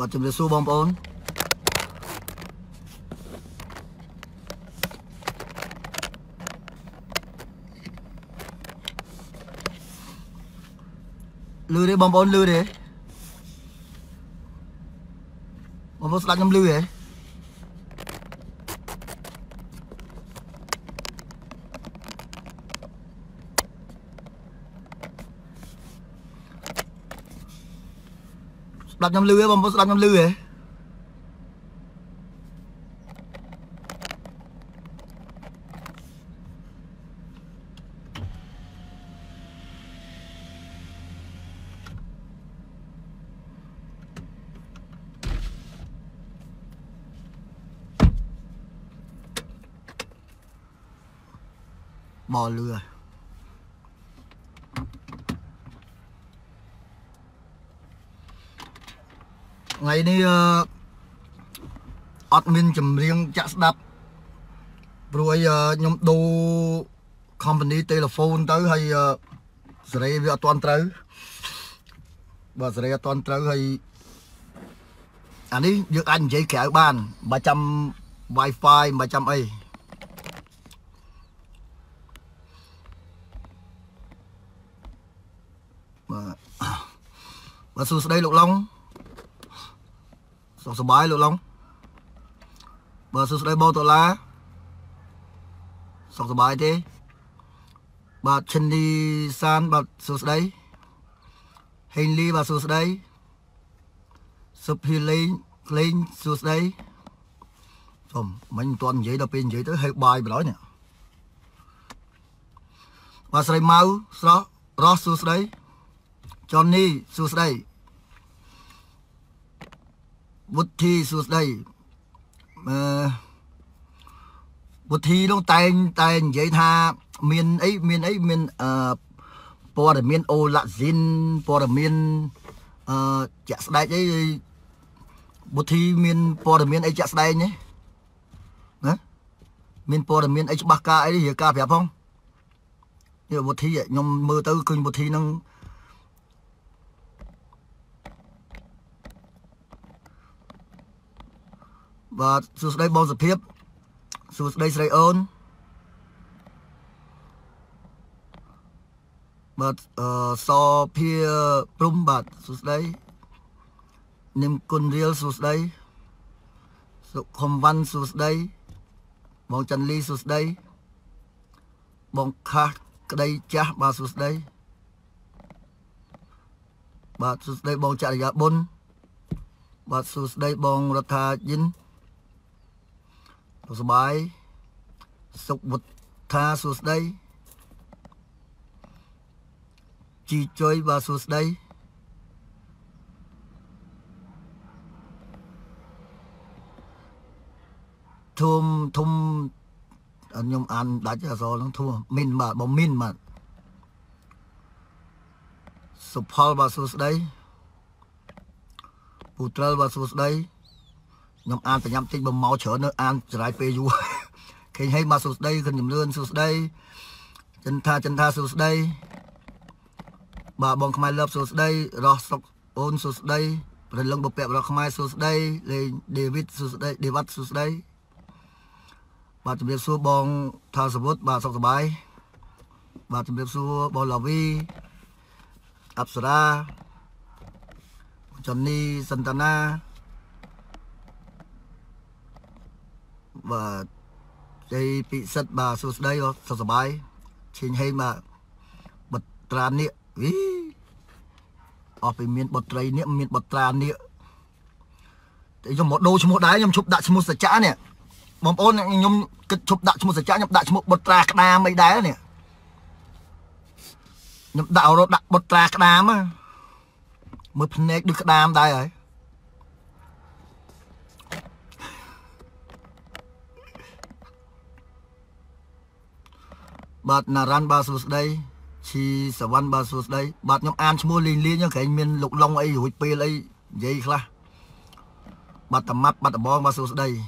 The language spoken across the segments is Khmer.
Bà chùm được xua bông ôn lư đi bông ôn lư đi bông ôn đặt nhầm lư đi đặt nhầm lư ấy bông ôn đặt nhầm lư đi bò lừa ngày đi admin chùm riêng chắc đập rồi nhóm đô company telephone tới hay sẽ về toàn tới và sẽ toàn tới hay anh ấy được anh chỉ kéo bàn 300 wifi 300 ấy và xuống đây lục long sọc sờ bái lục long và xuống đây bao tổ lá sọc sờ bái thế bà chân đi san bà xuống đây hình ly bà xuống đây sụp hi lên xuống đây xong mình toàn vậy đâu pin vậy tới hơi bài nói nè và sợi máu đó xuống đây Johnny xuống đây bút thi xuống đây bút thi nó tay vậy tha miền po là miền ô lạ zin po là miền chả đây ấy bút thi miền po là miền ấy chả đây nhé miền po là miền ấy bạc ca ấy thì ca phải không như bút thi vậy nhom mơ tới kinh bút thi nó và xuống đây bao giờ phép xuống đây sẽ ơn và so phía prum bát xuống đây niềm côn riêng xuống đây sự không văn xuống đây bóng chân ly xuống đây bóng khác đây cha bà xuống đây bà xuống đây bóng chạy ra bốn bà xuống đây bóng rát tha dínhสบายสุขบุตรทาสุดได้จีจอยบาสุดได้ทุ่มอันยมอันได้จะสอนทุ่มมินบาบ่มินมาสุภาพบาสุดได้ปุตรบาสุดได้nhom an phải nhắm tinh bầm máu chở nữa an trái pe du khi hay mà sụt đây gần nhầm lươn sụt đây chân tha sụt đây bà bong khai lấp sụt đây rồi sọc ôn sụt đây rồi lông bột bẹp rồi khai sụt đây lên David sụt đây David sụt đây bà chuẩn bị xua bong tha sụt bà sọc bài bà chuẩn bị xua bong lò vi Apsara Johnny Santana và đây bị sật bà xuống đây rồi sờ bài trên hay mà bật tràn nịa ý ở bên miền bật tray nịa miền bật tràn nịa để cho một đôi cho một đáy nhom chụp đại cho một sợi chả nè bom ôn nhom chụp đại cho một sợi chả nhom đại cho một bật trà cái đam mấy đáy nè nhom đạo rồi đặt bật trà cái đam á mới phân nét được cái đam đây rồi bát naran ba sus đây chi sawan ba sus đây bát nhóm an mua liền liên nhá cái miền lục long ấy hụt pe ấy vậy khla bát tầm mắt bát tầm bong ba sus đây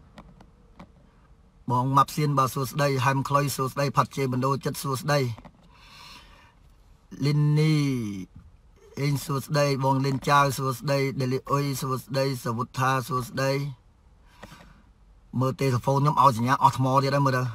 bong map xiên ba sus đây ham khloy sus đây phật chê bần đô chất sus đây linny អេងសួស្ដីបងលិនចៅសួស្ដីដេលីអុយសួស្ដីសវុថាសួស្ដីមើលទេសហ្វូនខ្ញុំឲ្យសញ្ញាអស់ថ្មទៀតហើយមើលទៅ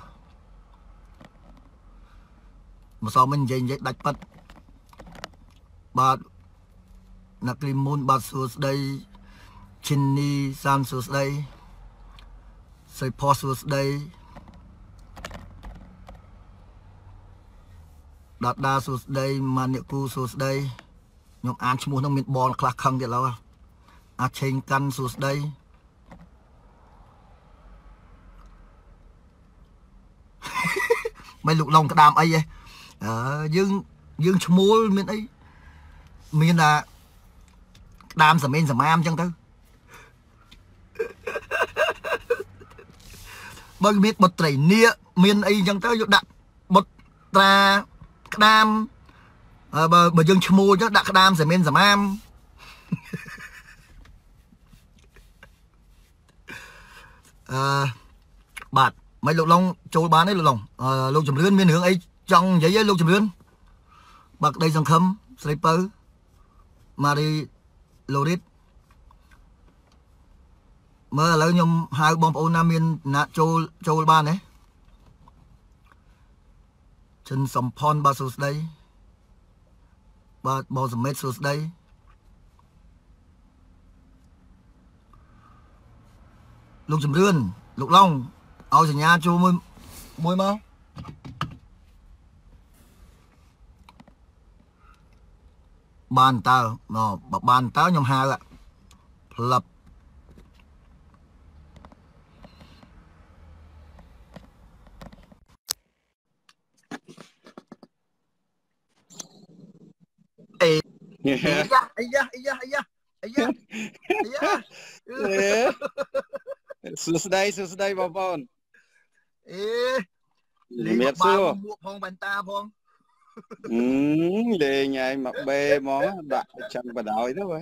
ម្សិលមិញនិយាយដាច់ប៉ាត់បាទអ្នកគ្រីមូនបាទសួស្ដីឈិននីសាមសួស្ដីសៃផោះសួស្ដីដាសួស្ដីម៉ានិគូសួស្ដីខ្ញុំអានឈ្មោះហ្នឹងមានបងខ្លះខឹងទៀតឡើយអាឆេងកាន់សួស្ដីមិនលោកឡុងក្តាមអីហ៎យើងឈ្មោលមានអីមានថាក្តាមសមែនសមាមអញ្ចឹងទៅបើមានបុត្រីនាគមានអីអញ្ចឹងទៅយកដាក់បុត្រាក្តាមបើយើងឈ្មោលអញ្ចឹងដាក់ក្តាមសមែនសមាមបាទមិនលោកឡុងចូលបានទេលោកឡុងលោកជំរឿនមានរឿងអីចង់និយាយទេលោកជំរឿនបាទក្តីសង្ឃឹមស្រីពៅម៉ារីឡូរីតមើលឥឡូវខ្ញុំហៅបងប្អូនណាមានណាចូលបានទេចិនសំផនបាទសួស្ដីបាទបងសមិទ្ធសួស្ដីលោកជំរឿនលោកឡុងឲ្យសញ្ញាចូលមួយមកបានតើបើបានតើខ្ញុំហៅផ្លឹបអាយ៉ាសួស្ដីបងប្អូនលេងមកមួកផងបែនតាផងលេងហើយមកបេហ្មងដាក់ចាំបដ ாய் ទៅហ៎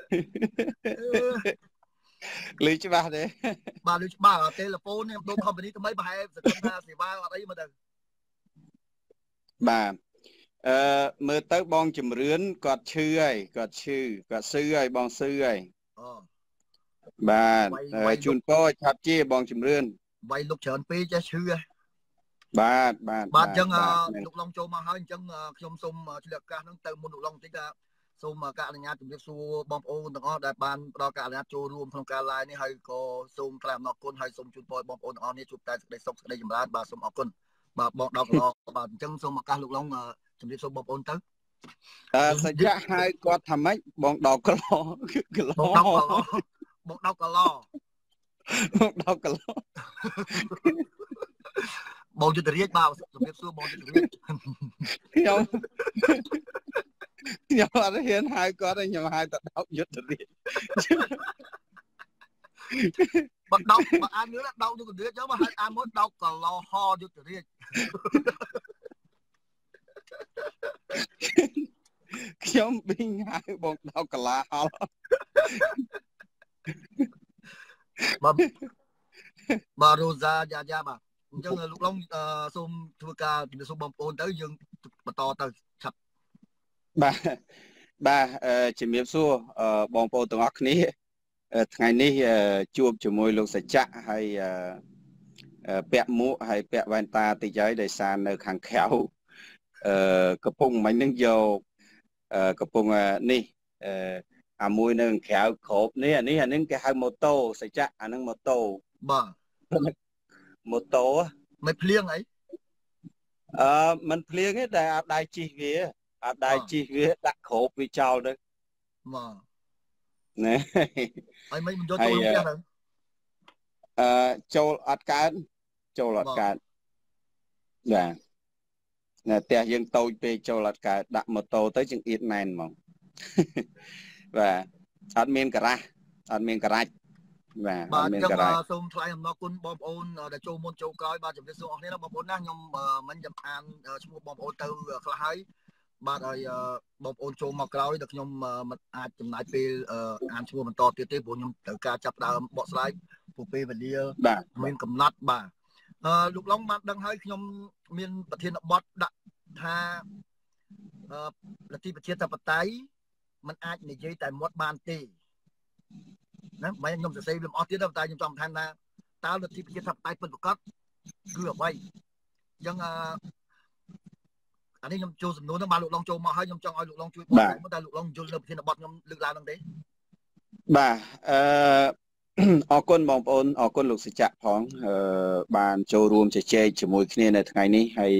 លេងច្បាស់ទេបាទលេងច្បាស់ទេលេហ្វូននេះដូរ company ថ្មីប្រហែលសង្ឃឹមថាសេវាអត់អីមើលទៅបាទមើលទៅបងជំរឿនគាត់ឈឺហើយគាត់ស៊ឺហើយបងស៊ឺហើយបាទជូនពរឆាប់ជាបងជំរឿនវាយលោកច្រើនពេកចេះឈឺហ៎បាទអញ្ចឹងលោកឡុងចូលមកហើយអញ្ចឹងខ្ញុំសូមឆ្លៀតឱកាសហ្នឹងទៅមុនលោកឡុងបន្តិចថាសូមការអនុញ្ញាតជម្រាបសួរបងប្អូនទាំងអស់ដែលបានផ្ដល់ការអនុញ្ញាតចូលរួមក្នុងការ live នេះហើយក៏សូមថ្លែងអំណរគុណហើយសូមជូនពរបងប្អូនទាំងអស់នេះជួបតែសេចក្តីសុខសេចក្តីចម្រើនបាទសូមអរគុណបាទបងដល់កន្លងបាទអញ្ចឹងសូមឱកាសលោកឡុងជម្រាបសួរបងប្អូនទៅសច្ចៈហៅគាត់ថាម៉េចបងដល់កន្លងបងដល់កន្លងបងយុទ្ធរាជបាទជំរាបសួរបងយុទ្ធរាជខ្ញុំអត់ហ៊ានហៅគាត់ទេខ្ញុំហៅតែដោកយុទ្ធរាជបើដោកបើអានnữaដោកយុទ្ធរាជចឹងមកហៅអានមុនដោកកន្លងហយុទ្ធរាជខ្ញុំប៊ីងហៅបងដោកកលាហល់បាទរ៉ូសាយ៉ាបាទអញ្ចឹងលោកឡុងសូមធ្វើការជំរាបសួរបងប្អូនទៅយើងបន្តទៅឆាប់បាទជំរាបសួរបងប្អូនទាំងអស់គ្នាថ្ងៃនេះជួបជាមួយលោកសច្ចៈហើយពាក់មួកហើយពាក់វ៉ែនតាតិចហើយដោយសារនៅខាងក្រៅកំពុងមិញនឹងយកកំពុងនេះអាមួយនៅក្រៅក្របនេះអានេះគេហៅម៉ូតូសច្ចៈអានឹងម៉ូតូបាទម៉ូតូមិនភ្លៀងអីមិនភ្លៀងទេតែអត់ដៃជិះវាដាក់ក្របវាចោលទៅបាទណែហើយមិនយកចូលផ្ទះទៅចូលអត់កើតបាទណែផ្ទះយើងតូចពេកចូលអត់កើតដាក់ម៉ូតូទៅជាងអៀតណែនហ្មងបាទអត់មានការ៉ាស់បាទអត់មានការ៉ាច់សូមថ្លែងអំណរគុណបងប្អូនដែលចូលមុនចូលក្រោយបាទជំរាបសួរអស់គ្នាណាបងប្អូនណាខ្ញុំមិនចាំអានឈ្មោះបងប្អូនទៅខ្លះហើយបាទហើយបងប្អូនចូលមកក្រោយតែខ្ញុំមិនអាចចំណាយពេលអានឈ្មោះបន្តទៀតទេព្រោះខ្ញុំត្រូវការចាប់ដើមបកស្រាយព្រោះពេលវេលាមានកំណត់បាទលោកឡុងបានដឹងហើយខ្ញុំមានប្រធានបទដាក់ថាលទ្ធិប្រជាធិបតេយ្យมันអាចនិយាយតែមាត់បានទេណាមិនខ្ញុំសរសេរវាអស់ទៀតតែខ្ញុំចង់ថែមថាតើលទ្ធិប្រជាធិបតេយ្យពិតប្រាកដគឺអ្វីអញ្ចឹងអានេះខ្ញុំចូលសំណួរទៅបានលោកឡុងចូលមកហើយខ្ញុំចង់ឲ្យលោកឡុងជួយបកស្រាយមកតែលោកឡុងយល់នៅប្រធានបទខ្ញុំលើកឡើងហ្នឹងទេបាទអរគុណបងប្អូនអរគុណលោកសច្ចៈផងបានចូលរួមជជែកជាមួយគ្នានៅថ្ងៃនេះហើយ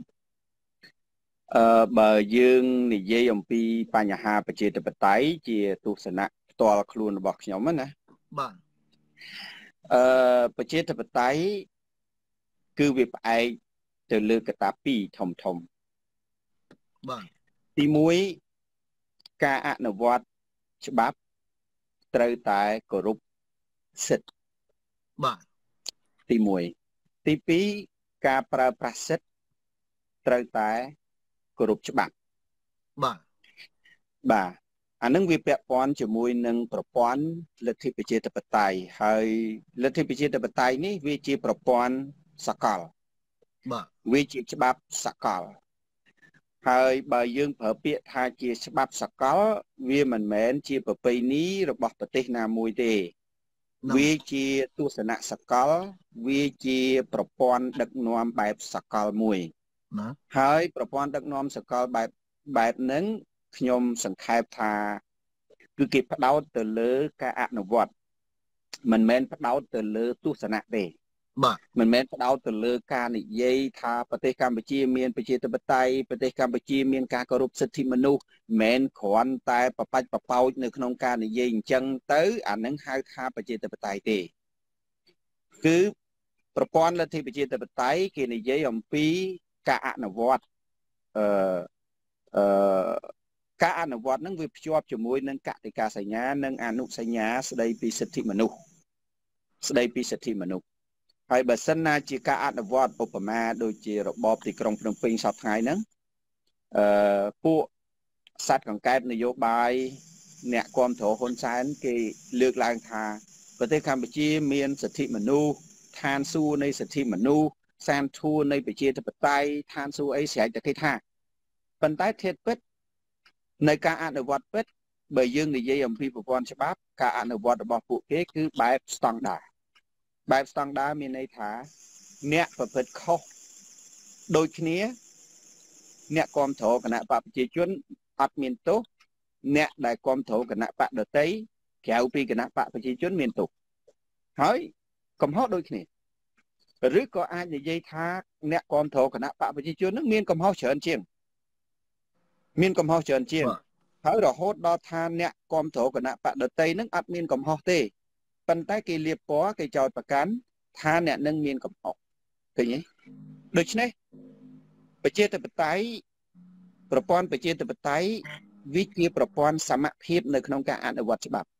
បើយើងនិយាយអំពីបញ្ហាប្រជាធិបតេយ្យជាទស្សនៈផ្ទាល់ខ្លួនរបស់ខ្ញុំណាបាទប្រជាធិបតេយ្យគឺវាផ្អែកទៅលើកត្តាពីរធំបាទទី1ការអនុវត្តច្បាប់ត្រូវតែគោរពសិទ្ធិបាទទី1ទី2ការប្រើប្រាស់សិទ្ធិត្រូវតែគោរពច្បាប់បាទអានឹងវាពាក់ព័ន្ធជាមួយនឹងប្រព័ន្ធលទ្ធិប្រជាធិបតេយ្យហើយលទ្ធិប្រជាធិបតេយ្យនេះវាជាប្រព័ន្ធសកលបាទវាជាច្បាប់សកលហើយបើយើងប្រើពាក្យថាជាច្បាប់សកលវាមិនមែនជាប្រពៃណីរបស់ប្រទេសណាមួយទេវាជាទស្សនៈសកលវាជាប្រព័ន្ធដឹកនាំបែបសកលមួយណាហើយប្រព័ន្ធដឹកនាំសកលបែបហ្នឹងខ្ញុំសង្ខេបថាគឺគេផ្ដោតទៅលើការអនុវត្តមិនមែនផ្ដោតទៅលើទស្សនៈទេបាទមិនមែនផ្ដោតទៅលើការនិយាយថាប្រទេសកម្ពុជាមានប្រជាធិបតេយ្យប្រទេសកម្ពុជាមានការគោរពសិទ្ធិមនុស្សមិនគ្រាន់តែប្របាច់ប្រប៉ោចនៅក្នុងការនិយាយអញ្ចឹងទៅអានឹងហៅថាប្រជាធិបតេយ្យទេគឺប្រព័ន្ធលទ្ធិប្រជាធិបតេយ្យគេនិយាយអំពីការអនុវត្តការអនុវត្តនឹងវាភ្ជាប់ជាមួយនឹងកតិកាសញ្ញានិងអនុសញ្ញាស្ដីពីសិទ្ធិមនុស្សហើយបើសិនណាជាការអនុវត្តឧបមាដូចជារបបទីក្រុងភ្នំពេញសប្តាហ៍ថ្ងៃហ្នឹងពួកសត្វកង្កែបនយោបាយអ្នកគាំទ្រហ៊ុនសែនគេលើកឡើងថាប្រទេសកម្ពុជាមានសិទ្ធិមនុស្សឋានសួគ៌នៃសិទ្ធិមនុស្សសានធួរនៃប្រជាធិបតេយ្យឋានសួគ៌អីស្រេចតែគេថាប៉ុន្តែធៀបពិតនៅការអនុវត្តពិតបើយើងនិយាយអំពីប្រព័ន្ធច្បាប់ការអនុវត្តរបស់ពួកគេគឺបែបស្តង់ដារមានន័យថាអ្នកប្រព្រឹត្តខុសដូចគ្នាអ្នកគាំទ្រគណៈបកប្រជាជនអត់មានទោសអ្នកដែលគាំទ្រគណៈបកដតីក្រៅពីគណៈបកប្រជាជនមានទោសហើយកំហុសដូចគ្នាឬក៏អាចនិយាយថាអ្នកគាំទ្រគណៈបកប្រជាជននឹងមានកំហុសច្រើនជាងហើយរហូតដល់ថាអ្នកគាំទ្រគណៈបកដតីនឹងអត់មានកំហុសទេប៉ុន្តែគេលៀបពណ៌គេចោទប្រកាន់ថាអ្នកនឹងមានកំហុសឃើញទេដូច្នេះប្រជាធិបតេយ្យប្រព័ន្ធប្រជាធិបតេយ្យវាជាប្រព័ន្ធសមភាពនៅក្នុងការអនុវត្តច្បាប់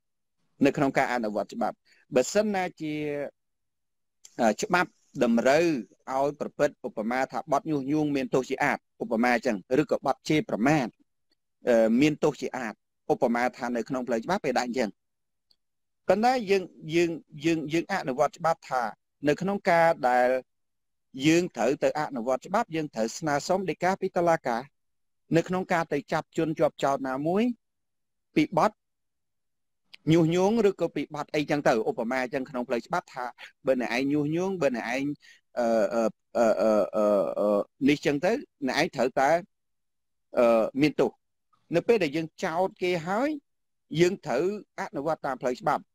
បើសិនណាជាច្បាប់តម្រូវឲ្យប្រព្រឹត្តឧបមាថាបទញុះញង់មានទោសជាអាតឧបមាអញ្ចឹងឬក៏បទជេរប្រមាថមានទោសជាអាតឧបមាថានៅក្នុងផ្លូវច្បាប់គេដាក់អញ្ចឹងប៉ុន្តែយើងអនុវត្តច្បាប់ថានៅក្នុងការដែលយើងត្រូវទៅអនុវត្តច្បាប់យើងត្រូវស្នើសុំដីកាពីតុលាការនៅក្នុងការទៅចាប់ជនជាប់ចោទណាមួយពីបទញុះញង់ឬក៏ពីបទអីចឹងទៅឧបមាអញ្ចឹងក្នុងផ្លូវច្បាប់ថាបើអ្នកឯងញុះញង់បើអ្នកឯងនេះចឹងទៅអ្នកឯងត្រូវតែមានទោសនៅពេលដែលយើងចោទគេហើយយើងត្រូវអនុវត្តតាមផ្លូវច្បាប់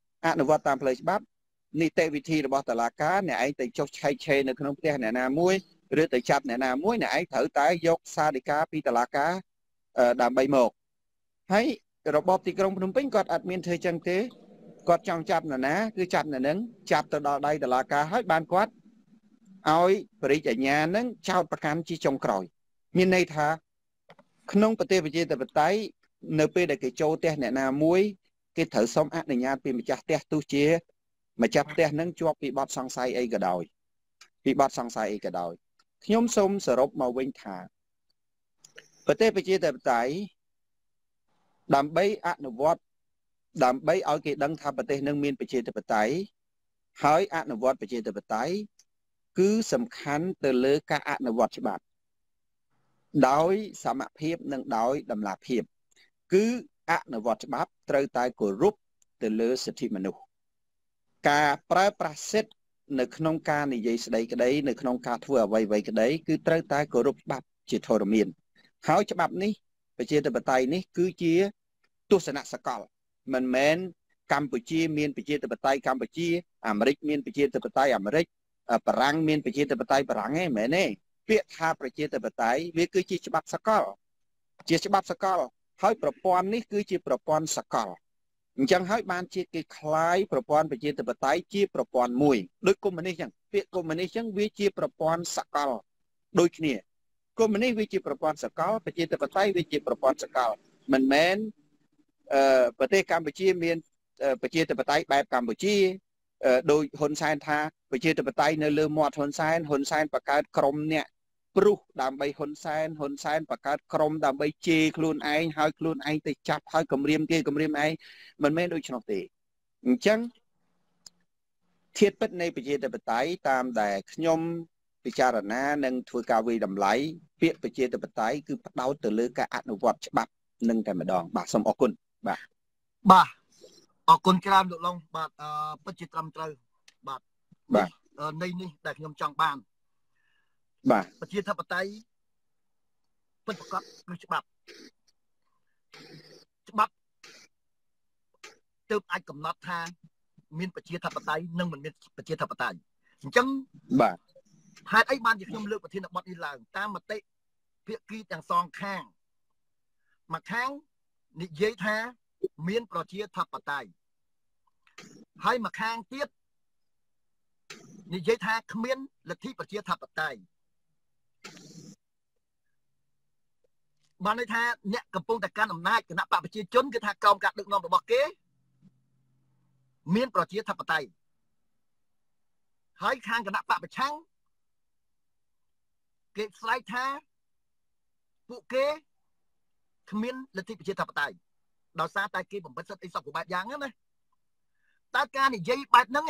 នីតិវិធីរបស់តុលាការអ្នកឯងទៅចុះឆែកឆេរនៅក្នុងផ្ទះអ្នកណាមួយឬទៅចាប់អ្នកណាមួយអ្នកឯងត្រូវតែយកសារដីកាពីតុលាការដើម្បីមកហើយរបបទីក្រុងភ្នំពេញគាត់អត់មានធ្វើចឹងទេគាត់ចង់ចាប់នរណាគឺចាប់នៅនឹងចាប់ទៅដល់ដៃតុលាការហើយបានគាត់ឲ្យបរិយាអាជ្ញានឹងចោទប្រកាន់ជាចុងក្រោយមានន័យថាក្នុងប្រទេសប្រជាធិបតេយ្យនៅពេលដែលគេចូលផ្ទះអ្នកណាមួយគេត្រូវសុំអនុញ្ញាតពីម្ចាស់ផ្ទះទោះជាម្ចាស់ផ្ទះនឹងជាប់ពីបទសង្ស័យអីក៏ដោយខ្ញុំសូមសរុបមកវិញថាប្រទេសប្រជាធិបតេយ្យដើម្បីអនុវត្តដើម្បីឲ្យគេដឹងថាប្រទេសនឹងមានប្រជាធិបតេយ្យហើយអនុវត្តប្រជាធិបតេយ្យគឺសំខាន់ទៅលើការអនុវត្តច្បាប់ដោយសមភាពនិងដោយតម្លាភាពគឺអនុវត្តច្បាប់ត្រូវតែគោរពទៅលើសិទ្ធិមនុស្សការប្រើប្រាស់សិទ្ធិនៅក្នុងការនិយាយស្ដីក្តីនៅក្នុងការធ្វើអ្វីៗក្តីគឺត្រូវតែគោរពច្បាប់ជាធរមានហើយច្បាប់នេះប្រជាធិបតេយ្យនេះគឺជាទស្សនៈសកលមិនមែនកម្ពុជាមានប្រជាធិបតេយ្យកម្ពុជាអាមេរិកមានប្រជាធិបតេយ្យអាមេរិកបារាំងមានប្រជាធិបតេយ្យបារាំងទេមែនទេពាក្យថាប្រជាធិបតេយ្យវាគឺជាច្បាប់សកលជាច្បាប់សកលហើយប្រព័ន្ធនេះគឺជាប្រព័ន្ធសកលអញ្ចឹងហើយបានជាគេคล้ายប្រព័ន្ធប្រជាធិបតេយ្យជាប្រព័ន្ធមួយដូចកុម្មុយនីសអញ្ចឹងពាក្យកុម្មុយនីសអញ្ចឹងវាជាប្រព័ន្ធសកលដូចគ្នាកុម្មុយនីសវាជាប្រព័ន្ធសកលប្រជាធិបតេយ្យវាជាប្រព័ន្ធសកលមិនមែនប្រទេសកម្ពុជាមានប្រជាធិបតេយ្យបែបកម្ពុជាដោយហ៊ុនសែនថាប្រជាធិបតេយ្យនៅលើមាត់ហ៊ុនសែនបង្កើតក្រុមអ្នកព្រុសដើម្បីហ៊ុនសែនបង្កើតក្រុមដើម្បីជេរខ្លួនឯងហើយខ្លួនឯងទៅចាប់ហើយគំរាមគេគំរាមឯងមិនមែនដូច្នោះទេអញ្ចឹងធាតុពិតនៃប្រជាធិបតេយ្យតាមដែលខ្ញុំពិចារណានិងធ្វើការវិតម្លៃពាក្យប្រជាធិបតេយ្យគឺផ្ដោតទៅលើការអនុវត្តច្បាប់នឹងតែម្ដងបាទសូមអរគុណបាទអរគុណច្រើនលោកឡុងបាទពិតជាត្រឹមត្រូវបាទនៃនេះដែលខ្ញុំចង់បានបាទប្រជាធិបតេយ្យពិតប្រាកដគឺច្បាប់ទើបអាចកំណត់ថាមានប្រជាធិបតេយ្យនិងមិនមានប្រជាធិបតេយ្យអញ្ចឹងបាទហេតុអីបានជាខ្ញុំលើកប្រធានបទនេះឡើងតាមមតិភាគីទាំងសងខាងមួយខាងនិយាយថាមានប្រជាធិបតេយ្យហើយមួយខាងទៀតនិយាយថាគ្មានលទ្ធិប្រជាធិបតេយ្យបានន័យថាអ្នកកំពុងតែកាន់អំណាចគណៈបកប្រជាជនគឺថាក្រោមការដឹកនាំរបស់គេមានប្រជាធិបតេយ្យហើយខាងគណៈបកប្រឆាំងគេស្រែកថាពួកគេគ្មានលទ្ធិប្រជាធិបតេយ្យដោយសារតែគេបំបិទសិទ្ធិអីសពគ្រប់បែបយ៉ាងណាតើការនិយាយបែបហ្នឹង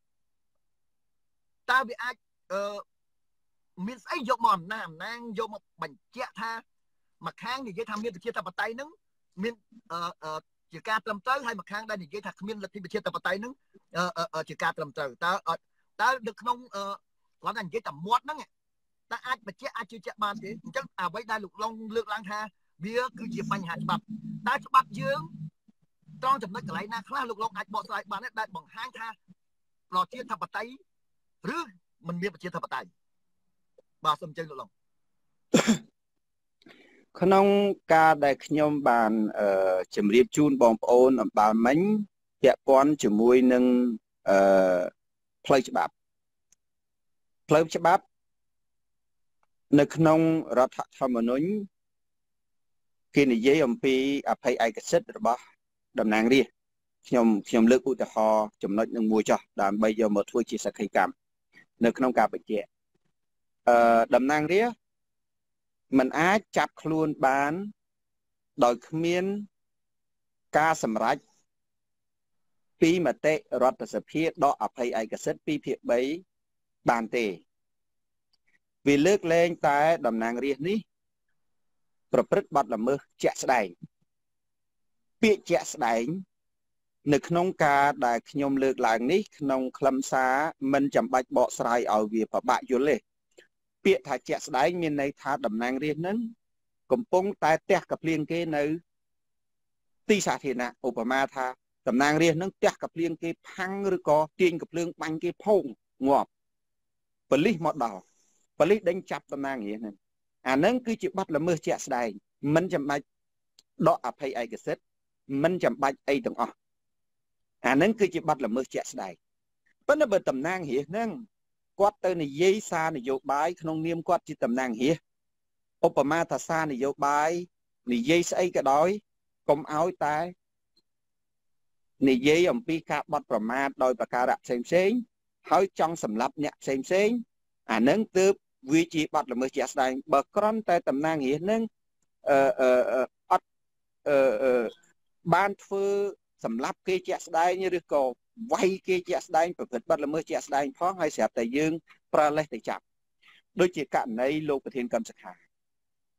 តើវាអាចមានស្អីយកមកអំណាងយកមកបញ្ជាក់ថាមួយខាងនិយាយថាមានប្រជាធិបតេយ្យហ្នឹងមានជាការត្រឹមត្រូវហើយមួយខាងដែលនិយាយថាគ្មានលទ្ធិប្រជាធិបតេយ្យហ្នឹងជាការត្រឹមត្រូវតើនៅក្នុងគាត់ថានិយាយតែមាត់ហ្នឹងតើអាចបញ្ជាក់អាចជឿជាក់បានទេអញ្ចឹងអ្វីដែលលោកឡុងលើកឡើងថាវាគឺជាបញ្ហាច្បាប់តើច្បាប់យើងត្រង់ចំណុចកន្លែងណាខ្លះលោកឡុងអាចបកស្រាយបានដែរដែលបង្ហាញថាប្រជាធិបតេយ្យឬមិនមានប្រជាធិបតេយ្យបាទសូមអញ្ជើញលោកឡុងក្នុងការដែលខ្ញុំបានជម្រាបជូនបងប្អូនអំបាលមិញពាក់ព័ន្ធជាមួយនឹងផ្លូវច្បាប់នៅក្នុងរដ្ឋធម្មនុញ្ញគេនិយាយអំពីអភ័យឯកសិទ្ធិរបស់តំណាងរាស្ត្រខ្ញុំលើកឧទាហរណ៍ចំណុចនឹងមួយចោះដើម្បីយកមកធ្វើជាសក្ខីកម្មនៅក្នុងការបញ្ជាក់តំណាងរាស្ត្រมันអាចចាប់ខ្លួនបានដោយគ្មានការសម្រេចពីមតិរដ្ឋសភាដកអភ័យឯកសិទ្ធិ2ភាគ3បានទេវាលើកលែងតែតំណាងរាស្ត្រនេះប្រព្រឹត្តបទល្មើសជាក់ស្ដែងពាក្យជាក់ស្ដែងនៅក្នុងការដែលខ្ញុំលើកឡើងនេះក្នុងខ្លឹមសារមិនចាំបាច់បកស្រាយឲ្យវាពិបាកយល់ទេពាក្យថាជាក់ស្ដែងមានន័យថាតំណាងរាស្ត្រនឹងកំពុងតែទះកាភ្លៀងគេនៅទីសាធារណៈឧបមាថាតំណាងរាស្ត្រនឹងទះកាភ្លៀងគេផាំងឬក៏ទាញកាភ្លើងបាញ់គេផោងងាប់ប៉ូលីសមកដល់ប៉ូលីសដេញចាប់តំណាងរាស្ត្រហ្នឹងអាហ្នឹងគឺជាបទល្មើសជាក់ស្ដែងមិនចាំបាច់ដកអភ័យឯកសិទ្ធិមិនចាំបាច់អីទាំងអស់អាហ្នឹងគឺជាបទល្មើសជាក់ស្ដែងប៉ុន្តែបើតំណាងរាស្ត្រហ្នឹងគាត់ទៅនិយាយសារនយោបាយក្នុងនាមគាត់ជាតំណាងរាស្ត្រឧបមាថាសារនយោបាយនិយាយស្អីក៏ដោយកុំឲ្យតែនិយាយអំពីការបត់ប្រមាថដោយប្រការៈផ្សេងហើយចង់សម្លាប់អ្នកផ្សេងអានឹងទើបវាជាបទល្មើសជាក់ស្ដែងបើគ្រាន់តែតំណាងរាស្ត្រនឹងអត់បានធ្វើសម្លាប់គេជាក់ស្ដែងឬក៏វាយគេជាក់ស្ដែងប្រព្រឹត្តបទល្មើសជាក់ស្ដែងផងហើយស្រាប់តែយើងប្រើលេសទៅចាប់ដូចជាករណីលោកប្រធានកម្មសខា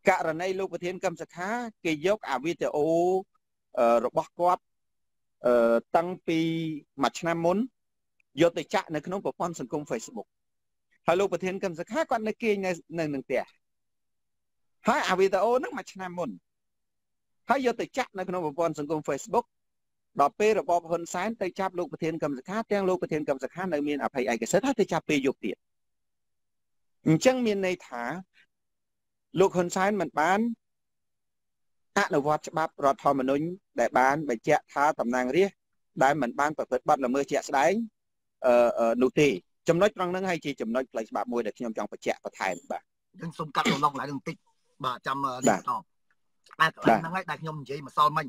ករណីលោកប្រធានកឹមសុខាគេយកអាវីដេអូរបស់គាត់តាំងពីមួយឆ្នាំមុនយកទៅចាក់នៅក្នុងប្រព័ន្ធសង្គម Facebook ហើយលោកប្រធានកឹមសុខាគាត់នៅគេងនៅនឹងផ្ទះហើយអាវីដេអូហ្នឹងមួយឆ្នាំមុនហើយយកទៅចាក់នៅក្នុងប្រព័ន្ធសង្គម Facebook ដល់ពេលរបបហ៊ុនសែនទៅចាប់លោកប្រធានកឹមសុខាទាំងលោកប្រធានកឹមសុខានៅមានអភ័យឯកសិទ្ធិហើយទៅចាប់ពេលយប់ទៀតអញ្ចឹងមានន័យថាលោកហ៊ុនសែនមិនបានអនុវត្តច្បាប់រដ្ឋធម្មនុញ្ញដែលបានបញ្ជាក់ថាតំណាងរាស្ត្រដែលមិនបានប្រព្រឹត្តបទល្មើសជាក់ស្ដែងនោះទេចំណុចត្រង់ហ្នឹងហើយជាចំណុចផ្លូវច្បាប់មួយដែលខ្ញុំចង់បញ្ជាក់បន្ថែមបាទយើងសូមកាត់រំលងឡើងបន្តិចបាទចាំនេះបន្តតែកន្លែងហ្នឹងហើយដែលខ្ញុំនិយាយម្សិលមិញ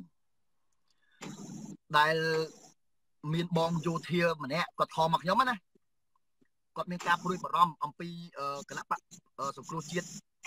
ដែលមានបងយោធាម្នាក់គាត់ខំមកខ្ញុំណាគាត់មានការព្រួយបារម្ភអំពីគណៈបកសង្គ្រោះជាតិ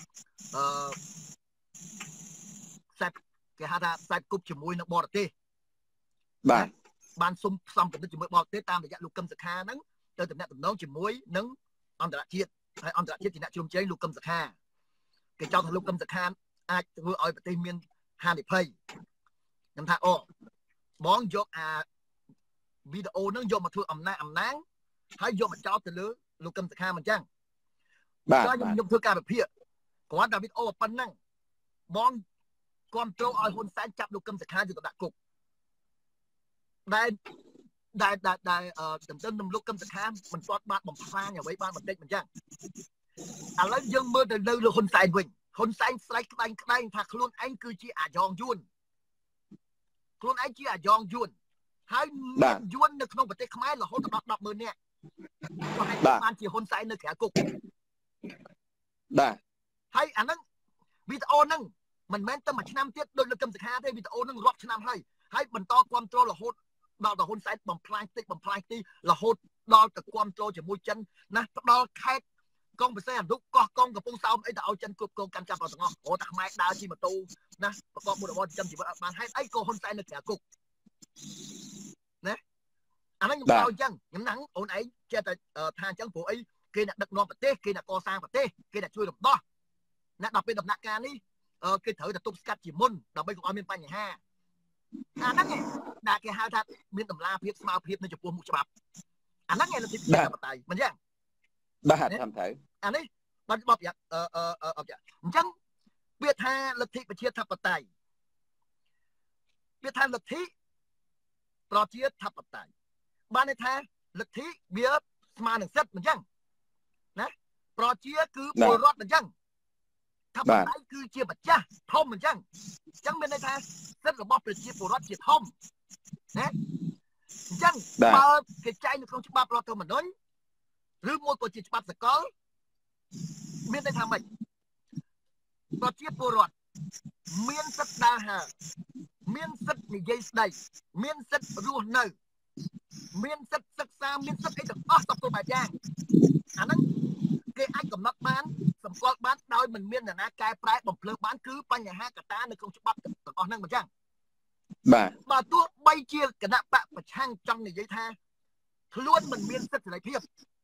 ខ្សែគេហៅថាខ្សែគប់ជាមួយនៅបរទេសបាទបានសុំផ្សំគំនិតជាមួយបរទេសតាមរយៈលោកកឹមសុខាហ្នឹងទៅតំណែងតំណងជាមួយនឹងអន្តរជាតិហើយអន្តរជាតិជាអ្នកជ្រោមជ្រែងលោកកឹមសុខាគេចោទថាលោកកឹមសុខាអាចធ្វើឲ្យប្រទេសមានហានិភ័យខ្ញុំថាអូបងយកអាវីដេអូហ្នឹងយកមកធ្វើអំណាងហើយយកមកចោទទៅលើលោកកឹមសុខាមិនចឹងបាទខ្ញុំធ្វើការវិភាគគ្រាន់តែវីដេអូប៉ុណ្ណឹងបងគ្រប់គ្រងឲ្យហ៊ុនសែនចាប់លោកកឹមសុខាយកទៅដាក់គុកដែលទន្ទឹមនឹងលោកកឹមសុខាមិនទាន់បានបំផ្លាញអ្វីបានបន្តិចមិនចឹងឥឡូវយើងមើលទៅលើហ៊ុនសែនវិញហ៊ុនសែនស្រែកក្តែងថាខ្លួនឯងគឺជាអាយ៉ងយួនខ្លួនឯងជាអាយ៉ងយួនហើយមានយួននៅក្នុងប្រទេសខ្មែររហូតដល់ 100000 នាក់គាត់បានជាហ៊ុនសែននៅក្រៅគុកបាទហើយអាហ្នឹងវីដេអូហ្នឹងមិនមែនតែមួយឆ្នាំទៀតដូចលោកកឹមសុខាទេវីដេអូហ្នឹងរាប់ឆ្នាំហើយបន្តគ្រប់គ្រងរហូតដល់ហ៊ុនសែនបំផ្លាញទីរហូតដល់ទៅគ្រប់គ្រងជាមួយចិនណាផ្ដល់ខេត្តកងពិសេសអនុកោះកងកំពង់សោមអីទៅឲ្យចិនគ្រប់គ្រងកាន់ចាប់ទាំងអស់អូតែខ្មែរដើរជិះម៉ូតូណាប្រកបមុខរបរចិញ្ចឹមជីវិតអត់បានហេតុអីក៏ហ៊ុនសែននៅក្រៅគុកណាអាហ្នឹងខ្ញុំឲ្យអញ្ចឹងខ្ញុំហ្នឹងអូនឯងចេះតែថាអញ្ចឹងព្រោះអីគេអ្នកដឹកនាំប្រទេសគេអ្នកកសាងប្រទេសគេអ្នកជួយរំដោះអ្នកដល់ពេលដំណាក់កាលនេះគេត្រូវតែទប់ស្កាត់ជាមុនដើម្បីកុំឲ្យមានបញ្ហាអាហ្នឹងឯងដែលគេហៅថាមានតម្លាភាពស្មារភាពនៅចំពោះមុខច្បាប់អាហ្នឹងឯងលទ្ធិប្រជាធិបតេយ្យមិនចឹងបាទតាមត្រូវអានេះបាត់បបយ៉ាងអញ្ចឹងវាថាលទ្ធិប្រជាធិបតេយ្យវាថាលទ្ធិប្រជាធិបតេយ្យបានន័យថាលទ្ធិវាស្មើនឹងសិទ្ធិមិនចឹងណាប្រជាគឺពលរដ្ឋមិនចឹងធិបតេយ្យគឺជាម្ចាស់ធំមិនចឹងអញ្ចឹងមានន័យថាសិទ្ធិរបស់ប្រជាពលរដ្ឋជាធំណាអញ្ចឹងបើគេចែងនៅក្នុងច្បាប់រដ្ឋធម្មនុញ្ញឬមួយក៏ជាច្បាប់សកលមានន័យថាម៉េចប្រជាពលរដ្ឋមានសិទ្ធិដើរហើរមានសិទ្ធិនិយាយស្ដីមានសិទ្ធិរស់នៅមានសិទ្ធិសិក្សាមានសិទ្ធិអីទាំងអស់សពគ្រប់បែបយ៉ាងអាហ្នឹងគេអាចកំណត់បានសម្គាល់បានដោយមិនមាននរណាកែប្រែបំភ្លឺបានគឺបញ្ហាកត្តានៅក្នុងច្បាប់ទាំងអស់ហ្នឹងមិនចឹងបាទបើទោះបីជាគណៈបកប្រឆាំងចង់និយាយថាខ្លួនមិនមានសិទ្ធិសេរីភាព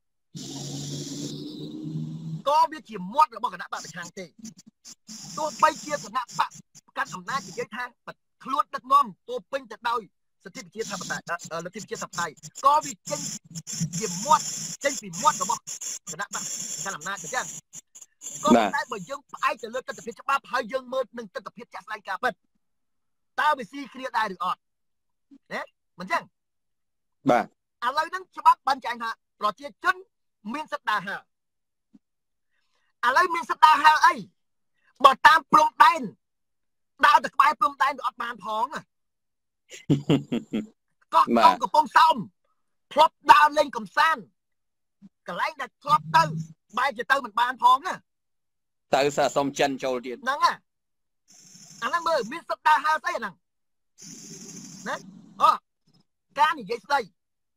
ក៏វាជាមាត់របស់គណៈបកប្រឆាំងទេទោះបីជាគណៈបកកាន់អំណាចនិយាយថាខ្លួនដឹកនាំពោពេញទៅដោយសិទ្ធិប្រជាធិបតេយ្យលទ្ធិប្រជាធិបតេយ្យក៏វាចេញជាមាត់ចេញពីមាត់របស់គណៈបកកាន់អំណាចអញ្ចឹងក៏តែបើយើងផ្អែកទៅលើទស្សនវិជ្ជាច្បាប់ហើយយើងមើលនឹងទស្សនវិជ្ជាជាក់ស្ដែងការពិតតើវាស៊ីគ្នាដែរឬអត់ណាមិនចឹងបាទឥឡូវហ្នឹងច្បាប់បានចែងថាប្រជាជនមានសិទ្ធិដើរហើរឥឡូវមានសិទ្ធិដើរហើរអីបើតាមព្រំដែនដើរទៅក្បែរព្រំដែនវាអត់បានផងកោះកងកំពង់សោមធ្លាប់ដើរលេងកំសាន្តកន្លែងដែលធ្លាប់ទៅបែរជាទៅមិនបានផងណាទៅសាសុំចិនចូលទៀតហ្នឹងអាហ្នឹងមើលមានសិទ្ធិដើរហើរស្អីអាហ្នឹងណាអូការនិយាយស្ដី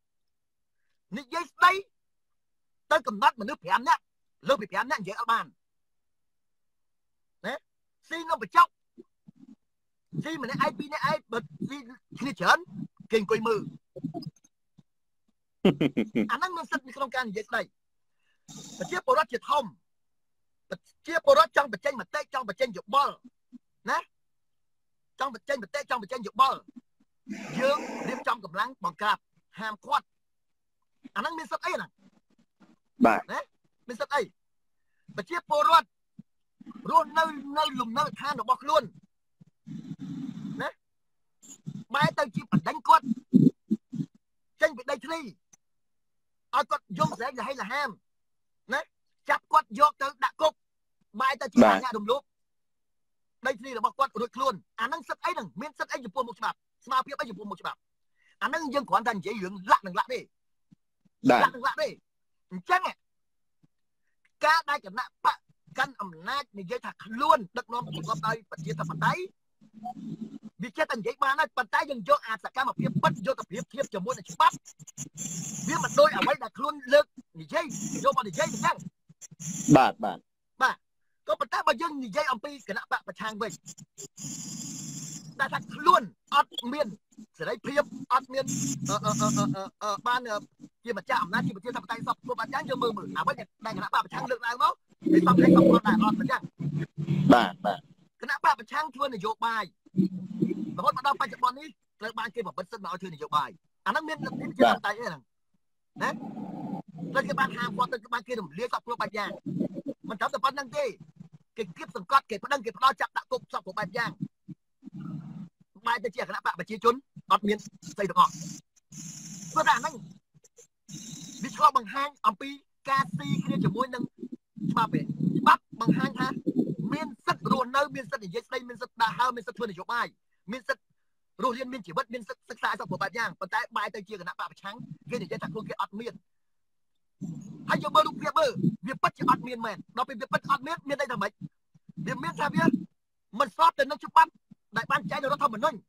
ទៅកំណត់មនុស្ស5នាក់លើសពី5នាក់និយាយអត់បានណាស៊ីនំបញ្ចុកស៊ីម្នាក់ឯង2នាក់ឯងបើស៊ីគ្នាច្រើនគេអង្គុយមើលអាហ្នឹងមានសិទ្ធិនៅក្នុងការនិយាយស្ដីប្រជាពលរដ្ឋជាធំប្រជាពលរដ្ឋចង់បញ្ចេញមតិចង់បញ្បញ្ចេញយោបល់ណាចង់បញ្ចេញប្រទេសចង់បញ្ចេញយោបល់យើងរៀបចំកម្លាំងបង្ក្រាបហាមឃាត់អាហ្នឹងមានសិទ្ធអីហ្នឹងបាទណាមានសិទ្ធអីប្រជាពលរដ្ឋរស់នៅលំនៅឋានរបស់ខ្លួនណាបែរទៅជាបណ្ដឹងគាត់ចេញពីដីធ្លីឲ្យគាត់យំស្រែកលហេលហាមណាចាប់គាត់យកទៅដាក់គុកបែរទៅជាអាញារំលោភដីធ្លីរបស់គាត់រួចខ្លួនអាហ្នឹងសិទ្ធអីហ្នឹងមានសិទ្ធអីចំពោះមុខច្បាប់ស្មារតីអីចំពោះមុខច្បាប់អាហ្នឹងយើងគ្រាន់តែនិយាយរឿងលាក់នឹងលាក់ទេលាក់នឹងលាក់ទេអញ្ចឹងការដែលគណៈបកកាន់អំណាចនិយាយថាខ្លួនដឹកនាំប្រកបដោយប្រជាធិបតេយ្យវាចេះតែនិយាយបានហើយប៉ុន្តែយើងយកអាសកម្មភាពពិតយកទៅប្រៀបធៀបជាមួយនឹងច្បាប់វាមិនដូចអ្វីដែលខ្លួនលើកនិយាយយកមកនិយាយអញ្ចឹងបាទក៏ប៉ុន្តែបើយើងនិយាយអំពីគណៈបកប្រឆាំងវិញតែថាខ្លួនអត់មានសេរីភាពអត់មានបានជាម្ចាស់អំណាចជាប្រជាធិបតេយ្យសពគ្រប់អញ្ចឹងយើងមើលអ្វីដែលគណៈបកប្រឆាំងលើកឡើងមកវាសំខាន់គាត់ដែរអត់អញ្ចឹងបាទគណៈបកប្រឆាំងធ្វើនយោបាយរហូតមកដល់បច្ចុប្បន្ននេះត្រូវបានគេបំបិទសិទ្ធិមកឲ្យធ្វើនយោបាយអាហ្នឹងមានលទ្ធិប្រជាធិបតេយ្យទេហ្នឹងណាតែគេបានហាមគាត់ទៅបានគេរំលាយសពគ្រប់បែបយ៉ាងមិនត្រឹមតែប៉ុណ្្នឹងទេគេគៀបសង្កត់គេប្តឹងគេផ្ដោតចាប់ដាក់គុកសពគ្រប់បែបយ៉ាងបែរទៅជាគណៈបកប្រជាជនអត់មានស្អីទាំងអស់ព្រោះតែអាហ្នឹងវាឆ្លុះបង្ហាញអំពីការស៊ីគ្នាជាមួយនឹងច្បាប់បង្ហាញថាមានសិទ្ធិរស់នៅមានសិទ្ធិនិយាយស្ដីមានសិទ្ធិដើរហើរមានសិទ្ធិធ្វើនយោបាយមានសិទ្ធិរស់រានមានជីវិតមានសិទ្ធិសិក្សាសពគ្រប់បែបយ៉ាងប៉ុន្តែបែរទៅជាគណៈបកប្រឆាំងគេនិយាយថាខ្លួនគេអត់មានហើយយកមើលរូបភាពមើលវាពិតជាអត់មានមែនដល់ពេលវាពិតអត់មានន័យថាម៉េចវាមានថាវាមិនស្របទៅនឹងច្បាប់ដែលបានចែងនៅរដ្ឋធម្មនុញ្ញ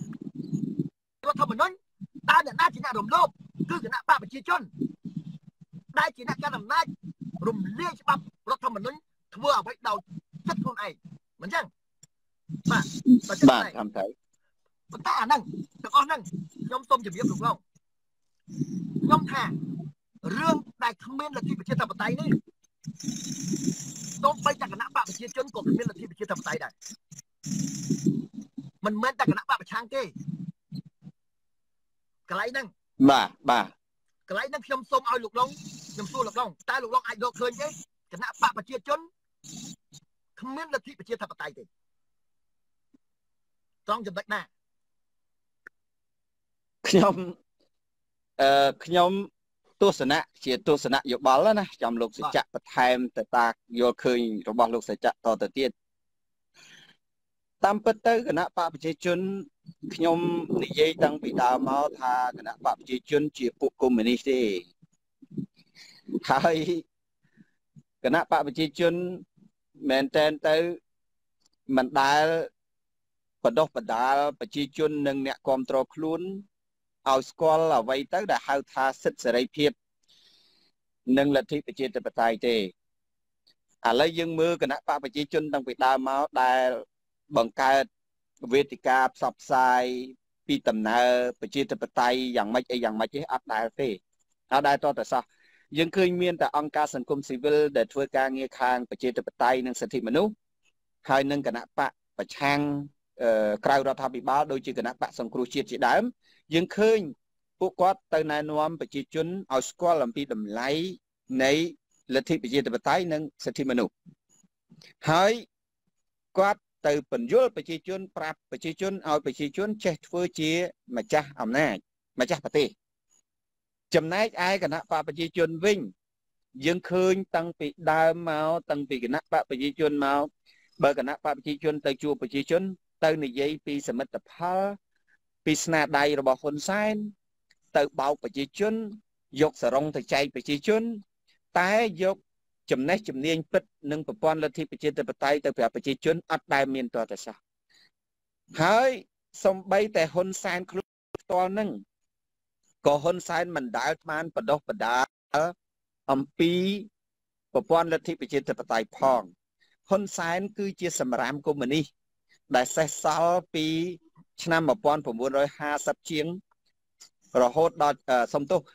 តើអ្នកណាជាអ្នករំលោភគឺគណៈបកប្រជាជនដែលជាអ្នកកាន់អំណាចរំលាយច្បាប់រដ្ឋធម្មនុញ្ញធ្វើអ្វីដោយចិត្តខ្លួនឯងមិនចឹងបាទតាមទៅប៉ុន្តែអាហ្នឹងទាំងអស់ហ្នឹងខ្ញុំសូមជម្រាបលោកលោកខ្ញុំថារឿងដែលគ្មានលទ្ធិប្រជាធិបតេយ្យនេះសូម្បីតែគណៈបកប្រជាជនក៏គ្មានលទ្ធិប្រជាធិបតេយ្យដែរមិនមែនតែគណៈបកប្រឆាំងទេកន្លែងហ្នឹងបាទកន្លែងហ្នឹងខ្ញុំសូមឲ្យលោកឡុងខ្ញុំសួរលោកឡុងតើលោកឡុងអាចរកឃើញទេគណៈបកប្រជាជនគ្មានលទ្ធិប្រជាធិបតេយ្យទេត្រង់ចំណុចណាខ្ញុំទស្សនៈជាទស្សនៈយោបល់ណាចាំលោកសច្ចៈបន្ថែមទៅតាយល់ឃើញរបស់លោកសច្ចៈតទៅទៀតតាមពិតទៅគណៈបកប្រជាជនខ្ញុំនិយាយតាំងពីដើមមកថាគណៈបកប្រជាជនជាពួកកុម្មុយនីសទេហើយគណៈបកប្រជាជនមែនតែនទៅមិនដែលបដោះបដាលប្រជាជននិងអ្នកគ្រប់គ្រងខ្លួនឲ្យស្គាល់អ្វីទៅដែលហៅថាសិទ្ធិសេរីភាពនិងលទ្ធិប្រជាធិបតេយ្យទេឥឡូវយើងមើលគណៈបកប្រជាជនតាំងពីដើមមកដែលបង្កើតវេទិកាផ្សព្វផ្សាយពីដំណើរប្រជាធិបតេយ្យយ៉ាងម៉េចអីយ៉ាងម៉េចទេអត់ដែលទេអត់ដែលតតែសោះយើងឃើញមានតែអង្គការសង្គមស៊ីវិលដែលធ្វើការងារខាងប្រជាធិបតេយ្យនិងសិទ្ធិមនុស្សហើយនឹងគណៈបកប្រឆាំងក្រៅរដ្ឋាភិបាលដូចជាគណៈបកសង្គ្រោះជាតិជាដើមយើងឃើញពួកគាត់ទៅណែនាំប្រជាជនឲ្យស្គាល់អំពីតម្លៃនៃលទ្ធិប្រជាធិបតេយ្យនិងសិទ្ធិមនុស្សហើយគាត់ទៅបញ្យល់ប្រជាជនប្រាប់ប្រជាជនឲ្យប្រជាជនចេះធ្វើជាម្ចាស់អំណាចម្ចាស់ប្រទេសចំណែកឯគណៈបកប្រជាជនវិញយើងឃើញតាំងពីដើមមកតាំងពីគណៈបកប្រជាជនមកបើគណៈបកប្រជាជនទៅជួបប្រជាជនទៅនិយាយពីសមិទ្ធផលពីស្នាដៃរបស់ហ៊ុនសែនទៅបោកប្រជាជនយកសរងទៅចែកប្រជាជនតែយកចំណេះជំនាញពិតនិងប្រព័ន្ធលទ្ធិប្រជាធិបតេយ្យទៅប្រាប់ប្រជាជនអត់ដែលមានតតែសោះហើយសំបីតែហ៊ុនសែនខ្លួនផ្ទាល់នឹងក៏ហ៊ុនសែនមិនដែលបានបដោះបដាអំពីប្រព័ន្ធលទ្ធិប្រជាធិបតេយ្យផងហ៊ុនសែនគឺជាសម្រាមកុម្មុយនីសដែលសេសសល់ពីឆ្នាំ1950ជាងរហូតដល់សំទោស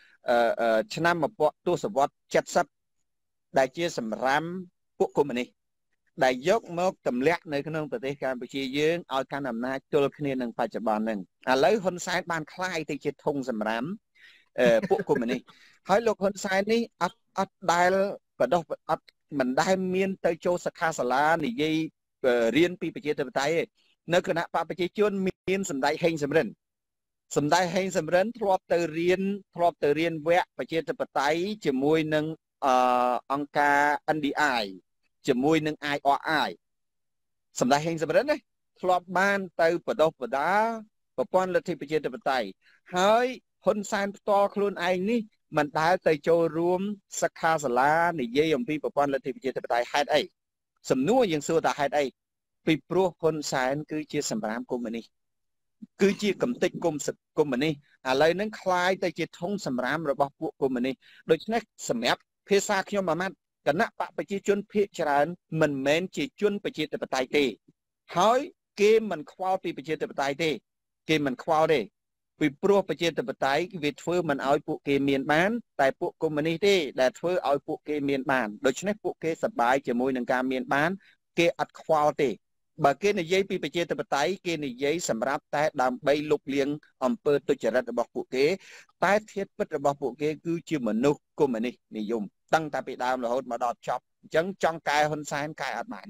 ឆ្នាំទសវត្សរ៍70ដែលជាសម្រាមពួកកុម្មុយនីសដែលយកមកទម្លាក់នៅក្នុងប្រទេសកម្ពុជាយើងឲ្យកាន់អំណាចទល់គ្នានឹងបច្ចុប្បន្នហ្នឹងឥឡូវហ៊ុនសែនបានคล้ายទៅជាធុងសម្រាមពួកកុម្មុយនីសហើយលោកហ៊ុនសែននេះអត់ដែលបដោះអត់មិនដែលមានទៅចូលសិក្ខាសាលានិយាយរៀនពីប្រជាធិបតេយ្យទេនៅគណៈបកប្រជាជនមានសម្ដេចហេងសំរិនធ្លាប់ទៅរៀនវគ្គប្រជាធិបតេយ្យជាមួយនឹងអង្គការ NDI ជាមួយនឹង IRI សម្ដេចហេងសំរិនណាធ្លាប់បានទៅបដោះបដាប្រព័ន្ធលទ្ធិប្រជាធិបតេយ្យហើយហ៊ុនសែនផ្ទាល់ខ្លួនឯងនេះមិនដែលទៅចូលរួមសិក្ខាសាលានិយាយអំពីប្រព័ន្ធលទ្ធិប្រជាធិបតេយ្យហេតុអីសំណួរយើងសួរថាហេតុអីពីព្រោះហ៊ុនសែនគឺជាសម្រាមកុម្មុយនីសគឺជាកំទេចកុម្មុយនីសឥឡូវហ្នឹងคล้ายទៅជាធុងសម្រាមរបស់ពួកកុម្មុយនីសដូច្នេះសម្រាប់ភាសាខ្ញុំអាម៉ាត់គណៈបកប្រជាជនភាគច្រើនមិនមែនជាជនប្រជាធិបតេយ្យទេហើយគេមិនខ្វល់ពីប្រជាធិបតេយ្យទេគេមិនខ្វល់ទេពីព្រោះប្រជាធិបតេយ្យវាធ្វើមិនឲ្យពួកគេមានបានតែពួកកុម្មុយនីសទេដែលធ្វើឲ្យពួកគេមានបានដូច្នេះពួកគេសប្បាយជាមួយនឹងការមានបានគេអត់ខ្វល់ទេបើគេនិយាយពីប្រជាធិបតេយ្យគេនិយាយសម្រាប់តែដើម្បីលុបលាងអំពើទុច្ចរិតរបស់ពួកគេតែធាតុពិតរបស់ពួកគេគឺជាមនុស្សកុម្មុយនីសនិយមតាំងតែពីដើមរហូតមកដល់ចប់អញ្ចឹងចង់កែហ៊ុនសែនកែអត់បាន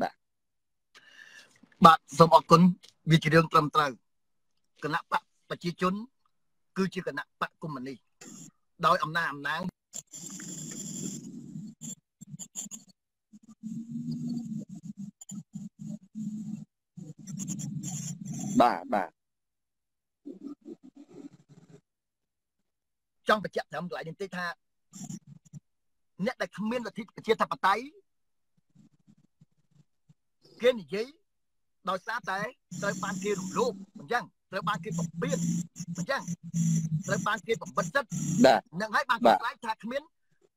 បាទសូមអរគុណវាជារឿងត្រឹមត្រូវគណៈបកប្រជាជនគឺជាគណៈបកកុម្មុយនីសដោយអំណាងបាទចង់បញ្ជាក់ត្រឹមកន្លែងនេះតិចថាអ្នកដែលគ្មានលទ្ធិប្រជាធិបតេយ្យគេនិយាយដោយសារតែត្រូវបានគេរំលោភអញ្ចឹងត្រូវបានគេបំពានអញ្ចឹងត្រូវបានគេបំបិទសិទ្ធិនឹងហើយបានគេខ្លាចថាគ្មាន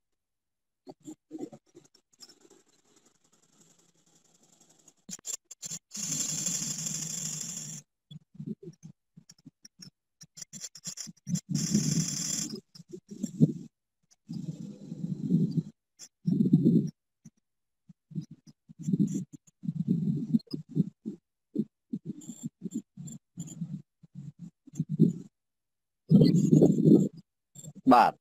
បាទ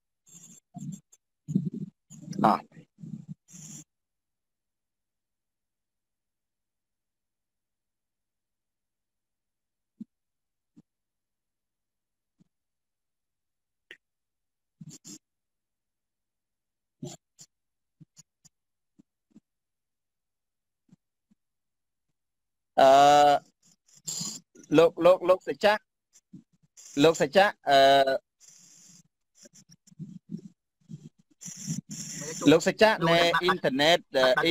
លោកសច្ចៈលោកសច្ចៈនៃអ៊ីនធឺណិត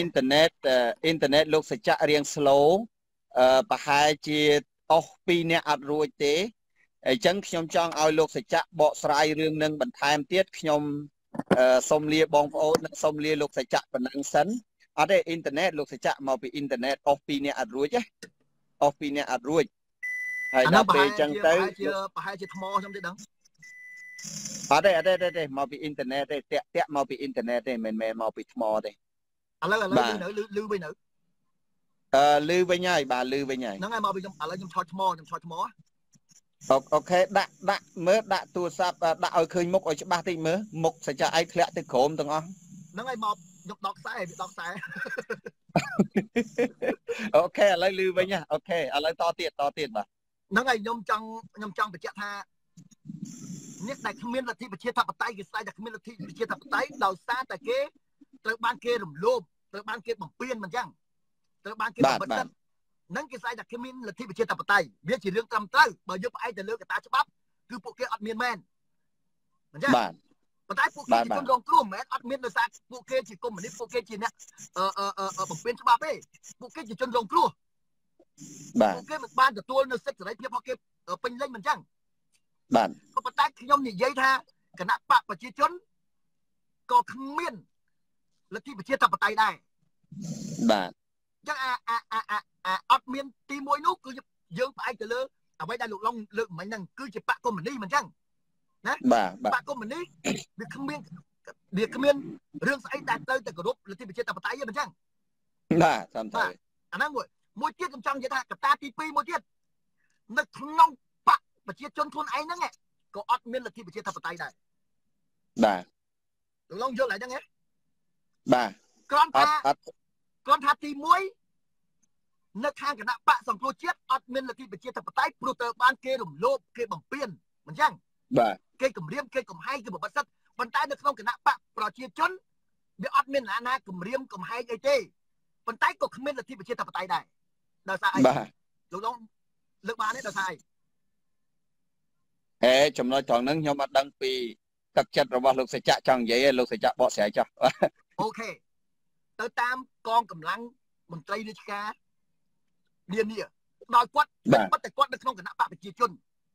លោកសច្ចៈរៀង slow ប្រហែលជាអស់2នាក់អត់រួចទេអញ្ចឹងខ្ញុំចង់ឲ្យលោកសច្ចៈបកស្រាយរឿងនឹងបន្ថែមទៀតខ្ញុំសូមលាបងប្អូននិងសូមលាលោកសច្ចៈប៉ុណ្ណឹងសិនអត់ទេអ៊ីនធឺណិតលោកសច្ចៈមកពីអ៊ីនធឺណិតអស់2នាក់អត់រួចទេអស់2នាក់អត់រួចហើយដល់ពេលអញ្ចឹងទៅប្រហែលជាថ្មខ្ញុំទេដឹងអត់ទេមកពីអ៊ីនធឺណិតទេតាក់មកពីអ៊ីនធឺណិតទេមិនមែនមកពីថ្មទេឥឡូវលឺវិញនៅលឺវិញហើយបាទលឺវិញហើយហ្នឹងហើយមកពីខ្ញុំឥឡូវខ្ញុំឆោតថ្មអូខេដាក់មើលដាក់ទូរស័ព្ទដាក់ឲ្យឃើញមុខឲ្យច្បាស់តិចមើលមុខសច្ចៈឯងធ្លាក់ទៅក្រោមទាំងអស់ហ្នឹងហើយមកខ្ញុំដកខ្សែអូខេឥឡូវលឺវិញហ៎អូខេឥឡូវតទៀតបាទហ្នឹងហើយខ្ញុំចង់បញ្ជាក់ថាអ្នកដែលគ្មានលទ្ធិប្រជាធិបតេយ្យគេស្ដាយតែគ្មានលទ្ធិប្រជាធិបតេយ្យដោយសារតែគេត្រូវបានគេរំលោភត្រូវបានគេបំពានមិនចឹងត្រូវបានគេបំបិទសិទ្ធិនឹងគេស្ដាយតែគ្មានលទ្ធិប្រជាធិបតេយ្យវាជារឿងត្រឹមត្រូវបើយើងផ្អែកទៅលើកត្តាច្បាប់គឺពួកគេអត់មានមែនមិនចឹងប៉ុន្តែពួកគេជាជនរងគ្រោះមិនមែនអត់មានដោយសារពួកគេជាកុម្មុយនីសពួកគេជាអ្នកបំពេញច្បាប់ទេពួកគេជាជនរងគ្រោះពួកគេមិនបានទទួលនៅសិទ្ធិសេរីភាពរបស់គេពេញលេញមិនចឹងបាទប៉ុន្តែខ្ញុំនិយាយថាគណៈបកប្រជាជនក៏គ្មានលទ្ធិប្រជាធិបតេយ្យដែរបាទអញ្ចឹងអត់មានទី1នោះគឺយើងផ្អែកទៅលើអ្វីដែលលោកឡុងលើកមិញហ្នឹងគឺជាបកកុម្មុយនីសមិនចឹងណាបកកុម្មុយនីសវាគ្មានរឿងស្អីដែលត្រូវតែគោរពលទ្ធិប្រជាធិបតេយ្យទេមិនចឹងបាទតាមទៅអាហ្នឹងមួយទៀតខ្ញុំចង់និយាយថាកត្តាទី2មួយទៀតនៅក្នុងបកប្រជាជនខ្លួនឯងហ្នឹងក៏អត់មានលទ្ធិប្រជាធិបតេយ្យដែរបាទលោកឡងយល់ហើយហ្នឹងហ៎បាទគ្រាន់ថាទី1នៅខាងគណៈបកសង្គ្រោះជាតិអត់មានលទ្ធិប្រជាធិបតេយ្យព្រោះទៅបានគេរំលោភគេបំពានមិនចឹងបាទគេគម្រាមគេកំហែងគេបំបត្តិសិទ្ធិប៉ុន្តែនៅក្នុងគណៈបកប្រជាជនវាអត់មានណាគម្រាមកំហែងអីទេប៉ុន្តែក៏គ្មានលទ្ធិប្រជាធិបតេយ្យដែរដោយសារអីបាទលោកឡងលើកបានទេដោយសារអីចំណុចត្រង់ហ្នឹងខ្ញុំអត់ដឹងពីទឹកចិត្តរបស់លោកសច្ចៈចង់និយាយឯងលោកសច្ចៈបកស្រាយចុះអូខេទៅតាមកងកម្លាំងមន្ត្រីរាជការនានាដោយគាត់ប៉ុន្តែគាត់នៅក្នុងគណៈបកប្រជាជន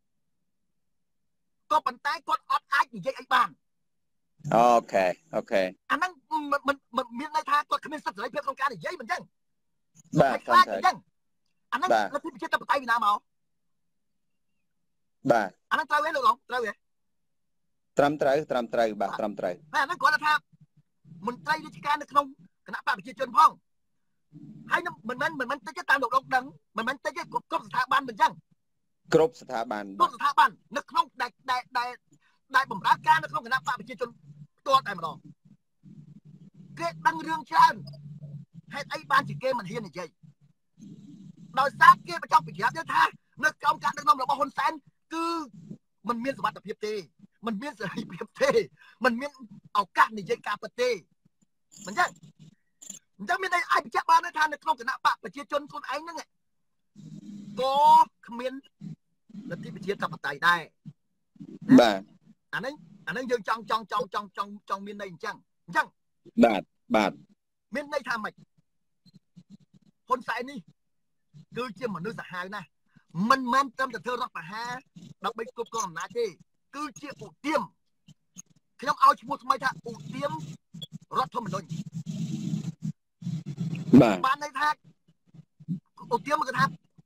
ក៏ប៉ុន្តែគាត់អត់អាចនិយាយអីបានអូខេអាហ្នឹងមិនមានន័យថាគាត់គ្មានសិទ្ធិសេរីភាពក្នុងការនិយាយមិនចឹងបាទខ្លាចអញ្ចឹងអាហ្នឹងលទ្ធិប្រជាធិបតេយ្យពីណាមកបាទអាហ្នឹងត្រូវទេលោកឡងត្រូវទេត្រឹមត្រូវបាទត្រឹមត្រូវអាហ្នឹងគាត់ថាមន្ត្រីរាជការនៅក្នុងគណៈបកប្រជាជនផងហើយមិនមែនតិចទេតាមលោកឡងដឹងមិនមែនតិចទេគ្រប់ស្ថាប័នមិនចឹងគ្រប់ស្ថាប័ននៅក្នុងដែលបម្រើការនៅក្នុងគណៈបកប្រជាជនផ្ទាល់តែម្ដងគេដឹងរឿងច្រើនហេតុអីបានជាគេមិនហ៊ាននិយាយដោយសារគេបញ្ចង់បញ្ជាក់ទៅថានៅក្រោមការដឹកនាំរបស់ហ៊ុនសែនគឺมันមានសុវត្ថិភាពទេมันមានសេរីភាពទេมันមានឱកាសនិយាយការពិតទេមិនចឹងអញ្ចឹងមានន័យអាចបញ្ជាក់បានថានៅក្នុងគណៈបកប្រជាជនខ្លួនឯងហ្នឹងក៏គ្មានលទ្ធិប្រជាធិបតេយ្យដែរបាទអាហ្នឹងយើងចង់មានន័យអញ្ចឹងបាទមានន័យថាម៉េចហ៊ុនសែននេះគឺជាមនុស្សសាហាវណាស់មិនមែនត្រឹមតែធ្វើរដ្ឋប្រហារដើម្បីគ្រប់គ្រងអំណាចទេគឺជាឧទាមខ្ញុំឲ្យឈ្មោះថ្មីថាឧទាមរដ្ឋធម្មនុញ្ញបានន័យថាឧទាមគឺថា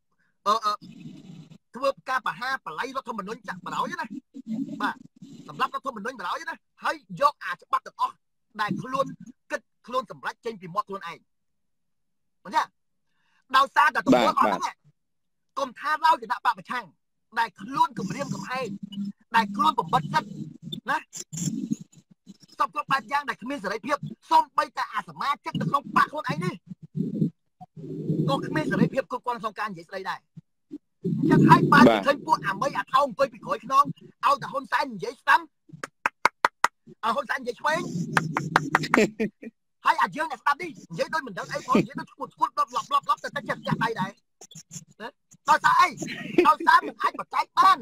ធ្វើការប្រហារបល័យរដ្ឋធម្មនុញ្ញចាក់បរោយណាបាទសម្រាប់រដ្ឋធម្មនុញ្ញបរោយណាហើយយកអាច្បាប់ទាំងអស់ដែលខ្លួនគិតខ្លួនសម្រេចចេញពីមាត់ខ្លួនឯងមិនទេដោយសារតែទំនួលអស់ហ្នឹងកុំថាឡើយគណៈបកប្រឆាំងដែលខ្លួនគម្រាមកំហែងដែលខ្លួនបំបត្តិសិទ្ធិណាសពគ្រប់បែបយ៉ាងដែលគ្មានសេរីភាពសូម្បីតែអាសមាជិកនៅក្នុងបកខ្លួនឯងនេះក៏គ្មានសេរីភាពគ្រប់គ្រាន់ក្នុងការនិយាយស្ដីដែរចឹងហើយបានឃើញពួកអាមីអាថោអង្គុយពីក្រោយខ្នងឲ្យតែហ៊ុនសែននិយាយស្ដាំឲ្យហ៊ុនសែននិយាយឆ្វេងហើយអាយើងអ្នកស្ដាប់នេះនិយាយដូចមិនដឹងអីផងនិយាយដូចឈួតឡប់ទៅចាក់ដៃដែរដោយសារអីដោយសារមិនអាចបច្ចេកបាន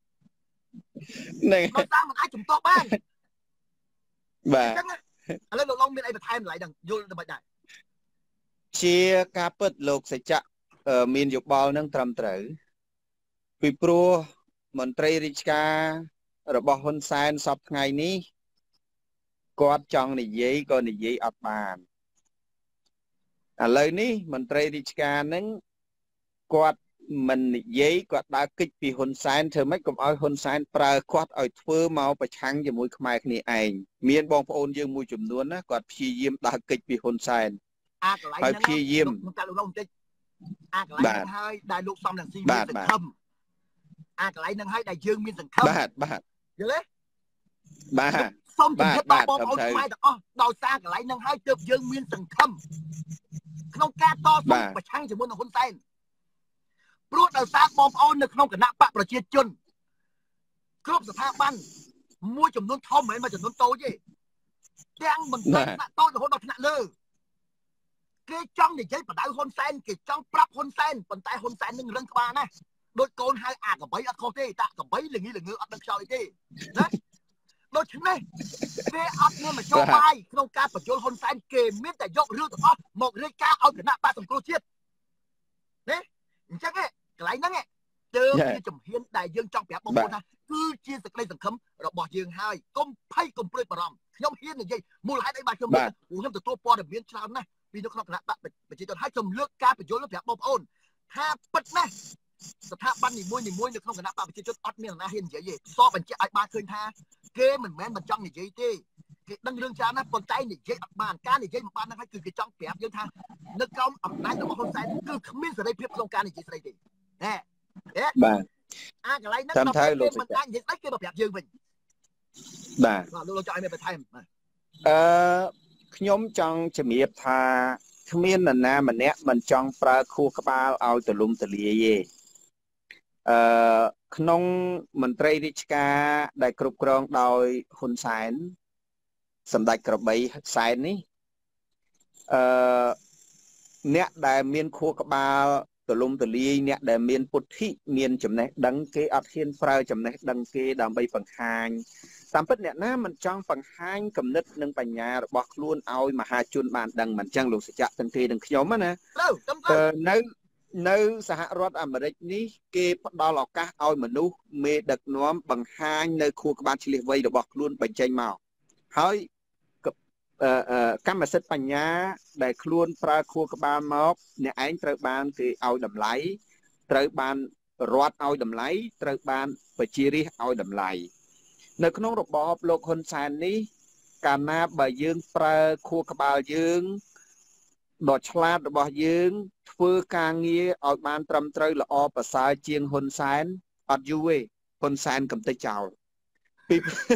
ដោយសារមិនអាចជំទាស់បានបាទអញ្ចឹងឥឡូវលោកឡងមានអីបន្ថែមឡើយដឹងយល់ទៅមិនដែរជាការពិតលោកសច្ចៈមានយោបល់នឹងត្រឹមត្រូវពីព្រោះមន្ត្រីរាជការរបស់ហ៊ុនសែនសពថ្ងៃនេះគាត់ចង់និយាយក៏និយាយអត់បានឥឡូវនេះមន្ត្រីរាជការនឹងគាត់មិននិយាយគាត់ដើរគិតពីហ៊ុនសែនធ្វើម៉េចកុំឲ្យហ៊ុនសែនប្រើគាត់ឲ្យធ្វើមកប្រឆាំងជាមួយខ្មែរគ្នាឯងមានបងប្អូនយើងមួយចំនួនណាគាត់ព្យាយាមដើរគិតពីហ៊ុនសែនហើយព្យាយាមខ្ញុំកាត់លោកបន្តិចអាកន្លែងហ្នឹងហើយដែលលោកសំរងស៊ីមានសង្ឃឹមអាកន្លែងហ្នឹងហើយដែលយើងមានសង្ឃឹមបាទយល់ទេបាទសូមជម្រាបដល់បងប្អូនខ្មែរទាំងអស់ដោយសារកន្លែងហ្នឹងហើយទើបយើងមានសង្ឃឹមក្នុងការតស៊ូប្រឆាំងជាមួយនឹងហ៊ុនសែនព្រោះដោយសារបងប្អូននៅក្នុងគណៈបកប្រជាជនគ្រប់ស្ថាប័នមួយចំនួនធំមិនមែនមួយចំនួនតូចទេទាំងមិនតែថ្នាក់តូចរហូតដល់ថ្នាក់លើគេចង់និយាយបដៅហ៊ុនសែនគេចង់ប្រាប់ហ៊ុនសែនប៉ុន្តែហ៊ុនសែននឹងរឹងក្បាលណាស់ដូចកូនហៅអាកបីអត់ខុសទេតាកបីល្ងីអត់ដឹងខ្យល់អីទេណាដូច្នេះគេអត់មានមធ្យោបាយក្នុងការបញ្យល់ហ៊ុនសែនគេមានតែយករឿងទាំងអស់មករាយការណ៍ឲ្យគណៈបកសង្គ្រោះជាតិណាអញ្ចឹងកន្លែងហ្នឹងទើបជាជំហានដែលយើងចង់ប្រាប់បងប្អូនថាគឺជាសេចក្តីសង្ឃឹមរបស់យើងហើយកុំភ័យកុំព្រួយបារម្ភខ្ញុំហ៊ាននិយាយមូលហេតុអីបានខ្ញុំទទួលព័ត៌មានច្រើនណាស់ពីនៅក្នុងគណៈបកប្រជាជនហើយខ្ញុំលើកការបញ្យល់ប្រាប់បងប្អូនថាពិតណាស់ស្ថាប័ននីមួយនៅក្នុងគណៈបកប្រជាជនអត់មានអ្នកណាហ៊ាននិយាយទេសបញ្ជាក់ឲ្យបានឃើញថាគេមិនមែនមិនចង់និយាយទេគេដឹងរឿងច្រើនណាស់ប៉ុន្តែនិយាយអត់បានការនិយាយមិនបានហ្នឹងហើយគឺគេចង់ប្រាប់យើងថានៅក្រោមអំណាចរបស់ហ៊ុនសែនគឺគ្មានសេរីភាពក្នុងការនិយាយស្ដីទេណែបាទអាកន្លែងហ្នឹងតាមថៅលោកមិនអាចនិយាយស្ដីគេមកប្រាប់យើងវិញបាទលោកចង់ឲ្យមានបន្ថែមខ្ញុំចង់ជំរាបថាគ្មាននរណាម្នាក់មិនចង់ប្រើខួរក្បាលឲ្យទលំទលាយទេក្នុងមន្ត្រីរាជការដែលគ្រប់គ្រងដោយហ៊ុនសែនសម្ដេចក្របីសែននេះអ្នកដែលមានខួរក្បាលទលំទលាយអ្នកដែលមានពុទ្ធិមានចំណេះដឹងគេអត់ហ៊ានប្រើចំណេះដឹងគេដើម្បីបង្ហាញតាមពិតអ្នកណាមិនចង់បង្ហាញគំនិតនិងបញ្ញារបស់ខ្លួនឲ្យមហាជនបានដឹងមិនចឹងលោកសច្ចៈទាំងគេនិងខ្ញុំណានៅសហរដ្ឋអាមេរិកនេះគេផ្ដល់ឱកាសឲ្យមនុស្សមេដឹកនាំបង្ហាញនៅខួរក្បាលឆ្លៀសវៃរបស់ខ្លួនបញ្ចេញមកហើយកម្មសិទ្ធិបញ្ញាដែលខ្លួនប្រើខួរក្បាលមកអ្នកឯងត្រូវបានគេឲ្យតម្លៃត្រូវបានរដ្ឋឲ្យតម្លៃត្រូវបានប្រជារាស្ត្រឲ្យតម្លៃនៅក្នុងរបបលោកហ៊ុនសែននេះកាលណាបើយើងប្រើខួរក្បាលយើងដ៏ឆ្លាតរបស់យើងធ្វើការងារឲ្យបានត្រឹមត្រូវល្អប្រសើរជាងហ៊ុនសែនអត់យូរទេហ៊ុនសែនកំទេចចោលពី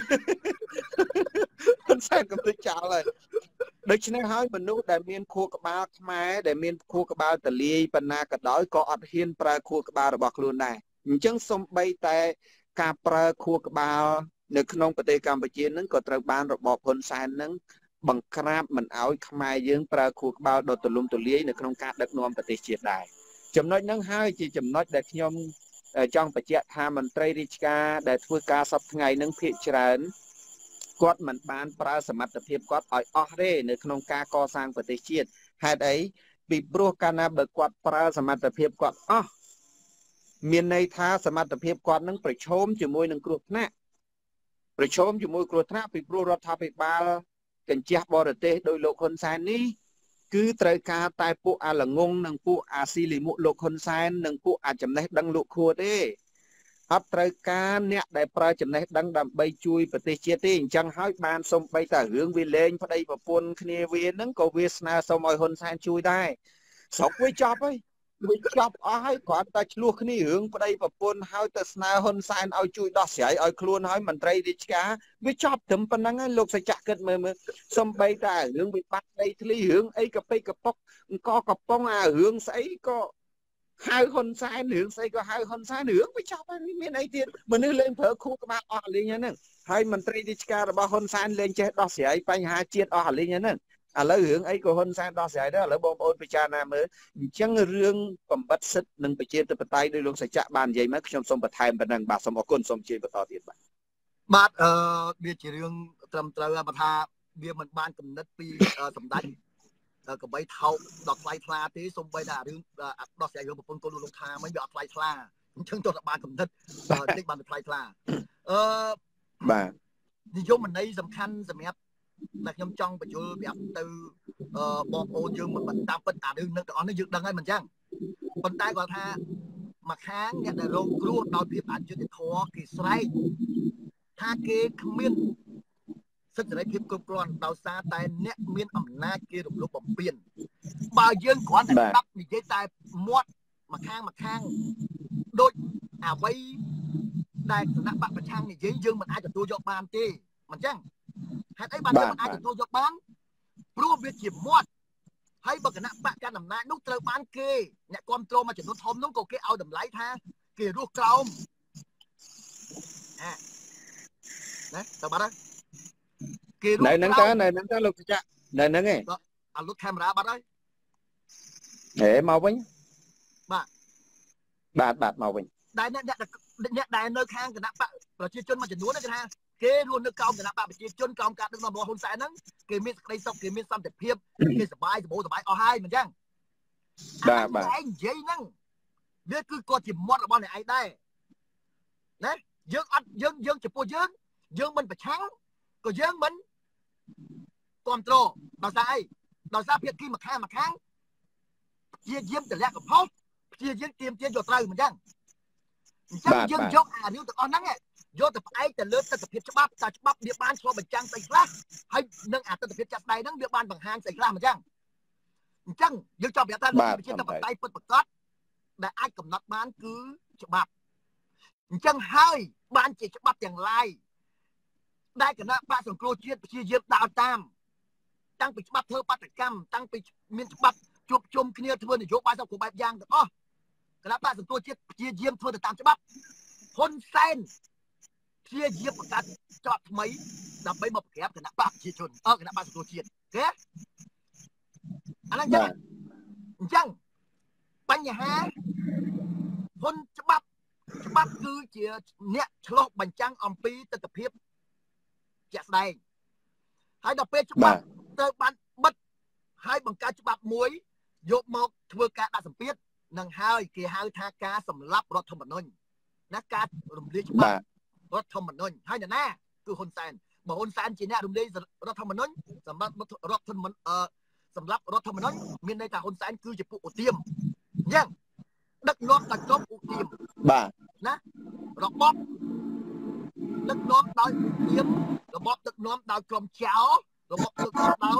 ហ៊ុនសែនកំទេចចោលហើយដូច្នេះហើយមនុស្សដែលមានខួរក្បាលខ្មែរដែលមានខួរក្បាលតលាយប៉ុណ្ណាក៏ដោយក៏អត់ហ៊ានប្រើខួរក្បាលរបស់ខ្លួនដែរអញ្ចឹងសំបីតែការប្រើខួរក្បាលនៅក្នុងប្រទេសកម្ពុជានឹងក៏ត្រូវបានរបបហ៊ុនសែននឹងបង្ក្រាបមិនអោយខ្មែរយើងប្រើខួរក្បាលដ៏ទូលំទូលាយនៅក្នុងការដឹកនាំប្រទេសជាតិដែរចំណុចហ្នឹងហើយជាចំណុចដែលខ្ញុំចង់បញ្ជាក់ថាមន្ត្រីរាជការដែលធ្វើការសពថ្ងៃនឹងភាគច្រើនគាត់មិនបានប្រើសមត្ថភាពគាត់ឲ្យអស់ទេនៅក្នុងការកសាងប្រទេសជាតិហេតុអីពីព្រោះកាលណាបើគាត់ប្រើសមត្ថភាពគាត់អស់មានន័យថាសមត្ថភាពគាត់នឹងប្រឈមជាមួយនឹងគ្រោះថ្នាក់ពីព្រោះរដ្ឋាភិបាលកញ្ជះបរទេសដោយលោកហ៊ុនសែននេះគឺត្រូវការតែពួកអាល្ងងនិងពួកអាស៊ីលីមុខលោកហ៊ុនសែននិងពួកអាចំណេះដឹងលោកខួតទេអត់ត្រូវការអ្នកដែលប្រើចំណេះដឹងដើម្បីជួយប្រទេសជាតិទេអញ្ចឹងហើយបានសំបីតែរឿងវាលែងប្តីប្រពន្ធគ្នាវានឹងក៏វាស្នើសុំឲ្យហ៊ុនសែនជួយដែរស្រុកវាចប់ហើយវាចប់អស់ហើយគ្រាន់តែឆ្លោះគ្នារឿងប្តីប្រពន្ធហើយទៅស្នើហ៊ុនសែនឲ្យជួយដោះស្រាយឲ្យខ្លួនហើយមន្ត្រីរាជការវាចប់ត្រឹមប៉ុណ្្នឹងហើយលោកសច្ចៈគិតមើលសំបីតែរឿងវិបត្តិដីធ្លីរឿងអីកប៉ិកប៉ុកអង្គកំប៉ុងអារឿងស្អីក៏ហៅហ៊ុនសែនរឿងស្អីក៏ហៅហ៊ុនសែនរឿងវាចប់ហើយមានអីទៀតមនុស្សលេងប្រើខួរក្បាលអស់លេងហ្នឹងហើយមន្ត្រីរាជការរបស់ហ៊ុនសែនលេងចេះដោះស្រាយបញ្ហាជាតិអស់លេងហ្នឹងឥឡូវរឿងអីក៏ហ៊ុនសែនដោះស្រាយដែរឥឡូវបងប្អូនពិចារណាមើលអញ្ចឹងរឿងបំបត្តិសិទ្ធិនិងប្រជាធិបតេយ្យដោយលោកសច្ចៈបាននិយាយមកខ្ញុំសូមបន្ថែមប៉ុណ្ណឹងបាទសូមអរគុណសូមជឿបន្តទៀតបាទវាជារឿងត្រឹមត្រូវបើថាវាមិនបានកំណត់ពីសម្ដេចកបីថោកដល់ថ្លៃថ្លាទេសូម្បីតែរឿងដោះស្រាយរឿងប្រពន្ធកូនលោកថាមិនវាអត់ថ្លៃថ្លាអញ្ចឹងទោះតែបានកំណត់តិចបានថ្លៃថ្លាបាទនិយមន័យសំខាន់សម្រាប់តែខ្ញុំចង់បញ្យល់ប្រាប់ទៅបងប្អូនយើងមិនតាមពិតអារឿងនឹងទាំងអស់នេះយើងដឹងហើយមិនអញ្ចឹងប៉ុន្តែគាត់ថាមកខាងអ្នកដែលរងគ្រោះដោយភាពអយុត្តិធម៌គេស្រែកថាគេគ្មានសិទ្ធិសេរីភាពគ្រប់គ្រាន់ដោយសារតែអ្នកមានអំណាចគេរំលោភបំពានបើយើងគ្រាន់តែស្ដាប់និយាយតែមាត់មកខាងដូចអ្វីដែលគណៈបកប្រឆាំងនិយាយយើងមិនអាចទទួលយកបានទេមិនអញ្ចឹងហេតុអីបានយើងមិនអាចទទួលយកបានព្រោះវាជាមាត់ហើយបើគណៈបកកណ្ដាលអំណាចនោះត្រូវបានគេអ្នកគ្រប់គ្រងមួយចំនួនធំនោះក៏គេឲ្យតម្លៃថាគេរស់ក្រោមណាតើបាត់ហើយគេរស់នៅហ្នឹងតើលោកសច្ចៈនៅហ្នឹងឯងអាលុតកាមេរ៉ាបាត់ហើយមកវិញបាទមកវិញដែលអ្នកដែលនៅខាងគណៈបកប្រជាជនមួយចំនួនគេថាគេរស់នៅក្រោមគណៈបកប្រជាជនក្រោមការដឹកនាំរបស់ហ៊ុនសែនហ្នឹងគេមានសេចក្តីសុខគេមានសន្តិភាពគេសប្បាយអស់ហើយមិនអញ្ចឹងបាទឯងនិយាយហ្នឹងវាគឺគាត់ជាមាត់របស់អ្នកឯងដែរណាយើងអត់យើងចំពោះយើងមិនប្រឆាំងក៏យើងមិនគ្រប់គ្រងដោយសារអីដោយសារភាគីម្ខាងព្យាយាមទម្លាក់កំហុសព្យាយាមទាមទារយកត្រូវមិនអញ្ចឹងយើងយកអារឿងទាំងអស់ហ្នឹងយកទៅផ្អែកទៅលើទស្សនវិជ្ជាច្បាប់តើច្បាប់វាបានឆ្លុះបញ្ចាំងស្អីខ្លះហើយនឹងអាទស្សនវិជ្ជាចាស់ស្ដែងហ្នឹងវាបានបង្ហាញស្អីខ្លះមិនចឹងអញ្ចឹងយើងចង់ប្រាប់ថាលទ្ធិប្រជាធិបតេយ្យពិតប្រាកដដែលអាចកំណត់បានគឺច្បាប់អញ្ចឹងហើយបានជាច្បាប់ទាំងឡាយដែលគណៈបកសង្គ្រោះជាតិព្យាយាមដើរតាមតាំងពីច្បាប់ធ្វើបាតកម្មតាំងពីមានច្បាប់ជួបជុំគ្នាធ្វើនយោបាយសង្គមបែបយ៉ាងទាំងអស់គណៈបកសង្គ្រោះជាតិព្យាយាមធ្វើទៅតាមច្បាប់ហ៊ុនសែនព្យាយាមបង្កើតច្បាប់ថ្មីដើម្បីមកប្រក្រាបគណៈបកប្រជាជនគណៈបកសង្គ្រោះជាតិគេអាហ្នឹងអញ្ចឹងបញ្ហាហ៊ុនច្បាប់គឺជាអ្នកឆ្លុះបញ្ចាំងអំពីទស្សនវិជ្ជាជាក់ស្ដែងហើយដល់ពេលច្បាប់ទៅបានបិទហើយបង្កើតច្បាប់មួយយកមកធ្វើការដាក់សម្ពាធនឹងហើយគេហៅថាការសម្លាប់រដ្ឋធម្មនុញ្ញណាការរំលាយច្បាប់រដ្ឋធម្មនុញ្ញហើយណាគឺហ៊ុនសែនបើហ៊ុនសែនជាអ្នករំលាយរដ្ឋធម្មនុញ្ញសម្រាប់រដ្ឋធម្មនុញ្ញសម្រាប់រដ្ឋធម្មនុញ្ញមានន័យថាហ៊ុនសែនគឺជាពួកឧទាមអញ្ចឹងដឹកនាំដោយក្រុមឧទាមបាទណារបបដឹកនាំដោយឧទាមរបបដឹកនាំដោយក្រុមចៅរបបដឹកនាំដោយ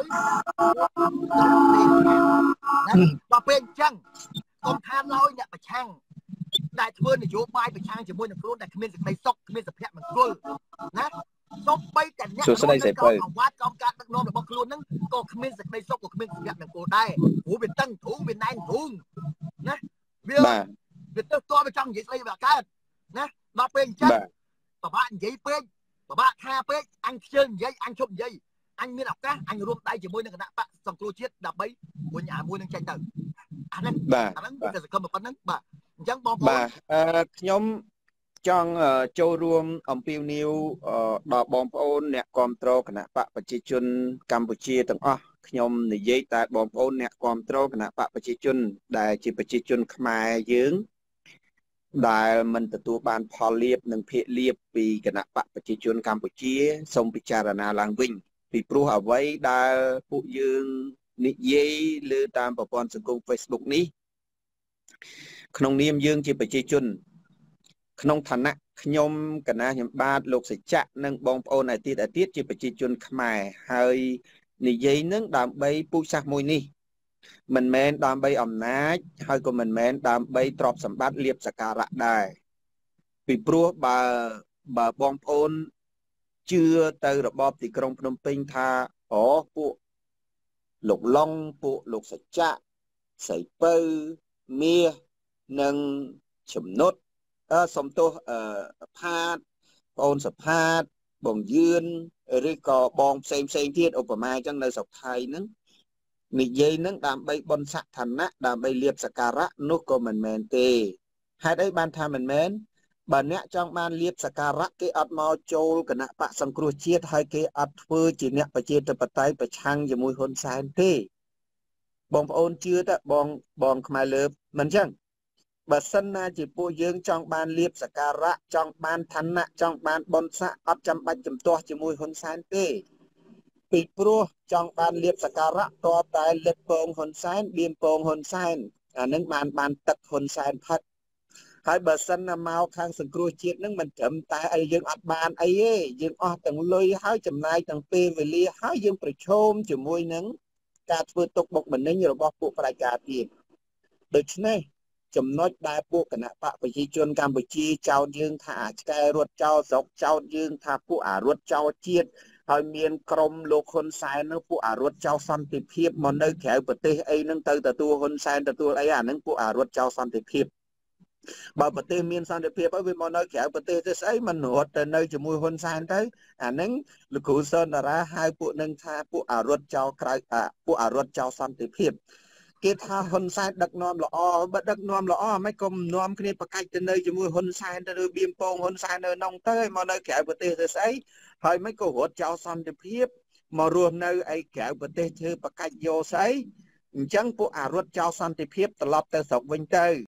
ដល់ពេលអញ្ចឹងកុំថាឡើយអ្នកប្រឆាំងដែលធ្វើនយោបាយប្រឆាំងជាមួយនឹងខ្លួនដែលគ្មានសេចក្តីសុខគ្មានសុភមង្គលណាសូម្បីតែអ្នកសួស្តីសេពៅអាវ៉ាត់កំការដឹកនាំរបស់ខ្លួនហ្នឹងក៏គ្មានសេចក្តីសុខក៏គ្មានសុភមង្គលដែរព្រោះវាតឹងធូងវាណែនធូងណាវាទៅតបចង់និយាយស្អីវាកើតណាដល់ពេលអញ្ចឹងបបាក់និយាយពេកបបាក់ថាពេកអញខ្ជិលនិយាយអញជប់និយាយអញមានឱកាសអញរួមដៃជាមួយនឹងគណៈបកសង្គ្រោះជាតិដើម្បីមួយនឹងចេញទៅអាហ្នឹងគឺសកម្មប៉ុណ្ណឹងបាទអញ្ចឹងបងប្អូនបាទខ្ញុំចង់ចូលរួមអំពាវនាវដល់បងប្អូនអ្នកគាំទ្រគណៈបកប្រជាជនកម្ពុជាទាំងអស់ខ្ញុំនិយាយតែបងប្អូនអ្នកគាំទ្រគណៈបកប្រជាជនដែលជាប្រជាជនខ្មែរយើងដែលមិនទទួលបានផលលាភនិងភាគលាភពីគណៈបកប្រជាជនកម្ពុជាសូមពិចារណាឡើងវិញពីព្រោះអ្វីដែលពួកយើងនិយាយលើតាមប្រព័ន្ធសង្គម Facebook នេះក្នុងនាមយើងជាប្រជាជនក្នុងឋានៈខ្ញុំកណាខ្ញុំបាទលោកសច្ចៈនិងបងប្អូនឯទៀតជាប្រជាជនខ្មែរហើយនិយាយនឹងដើម្បីពូជសាសន៍មួយនេះមិនមែនដើម្បីអំណាចហើយក៏មិនមែនដើម្បីទ្រព្យសម្បត្តិលៀបសក្ការៈដែរពីព្រោះបើបងប្អូនជឿទៅរបបទីក្រុងភ្នំពេញថាពួកលោកឡុងពួកលោកសច្ចៈសៃពៅមាសនិងចំណុតសំទោសផាតបងអូនសផាតបងយឿនឬក៏បងផ្សេងទៀតឧបមាអញ្ចឹងនៅស្រុកថៃហ្នឹងនិយាយនឹងដើម្បីបនស័ក្តិឋានៈដើម្បីលៀបសក្ការៈនោះក៏មិនមែនទេហេតុអីបានថាមិនមែនបើអ្នកចង់បានលៀបសក្ការៈគេអត់មកចូលគណៈបកសង្គ្រោះជាតិហើយគេអត់ធ្វើជាអ្នកប្រជាធិបតេយ្យប្រឆាំងជាមួយហ៊ុនសែនទេបងប្អូនជឿតែបងខ្មែរលើបមិនអញ្ចឹងបើសិនណាជាពួកយើងចង់បានលៀបសក្ការៈចង់បានឋានៈចង់បានបនស័ក្តិអត់ចាំបាច់ជំទាស់ជាមួយហ៊ុនសែនទេពីព្រោះចង់បានលៀបសក្ការៈតតែលិតពងហ៊ុនសែនបៀមពងហ៊ុនសែនអានឹងបានទឹកហ៊ុនសែនផឹកហើយបើសិនណាមកខាងសង្គ្រោះជាតិនឹងមិនត្រឹមតែអីយើងអត់បានអីទេយើងអស់ទាំងលុយហើយចំណាយទាំងពេលវេលាហើយយើងប្រឈមជាមួយនឹងការធ្វើទុកបុកម្នេញរបស់ពួកផ្ដាច់ការទៀតដូច្នេះចំណុចដែលពួកគណៈបកប្រជាជនកម្ពុជាចោទយើងថាអាចឆ្កែរត់ចោលស្រុកចោទយើងថាពួកអារត់ចោលជាតិហើយមានក្រុមលោកហ៊ុនសែននោះពួកអារត់ចោលសន្តិភាពមកនៅក្រៅប្រទេសអីហ្នឹងទៅទទួលហ៊ុនសែនទទួលអីអាហ្នឹងពួកអារត់ចោលសន្តិភាពបើប្រទេសមានសន្តិភាពហើយវាមកនៅក្រៅប្រទេសទៅស្អីមិនរត់ទៅនៅជាមួយហ៊ុនសែនទៅអាហ្នឹងលោកគ្រូសនតារាហៅពួកនឹងថាពួកអារត់ចោលក្រៅពួកអារត់ចោលសន្តិភាពគេថាហ៊ុនសែនដឹកនាំល្អបើដឹកនាំល្អមិនក៏នាំគ្នាប្រកាច់ទៅនៅជាមួយហ៊ុនសែនទៅបៀមពងហ៊ុនសែននៅក្នុងទៅឲ្យមកនៅក្រៅប្រទេសទៅស្អីហើយមិនក៏រត់ចោលសន្តិភាពមករស់នៅឯក្រៅប្រទេសធ្វើប្រកាច់យកស្អីអញ្ចឹងពួកអារត់ចោលសន្តិភាពត្រឡប់ទៅស្រុកវិញទៅ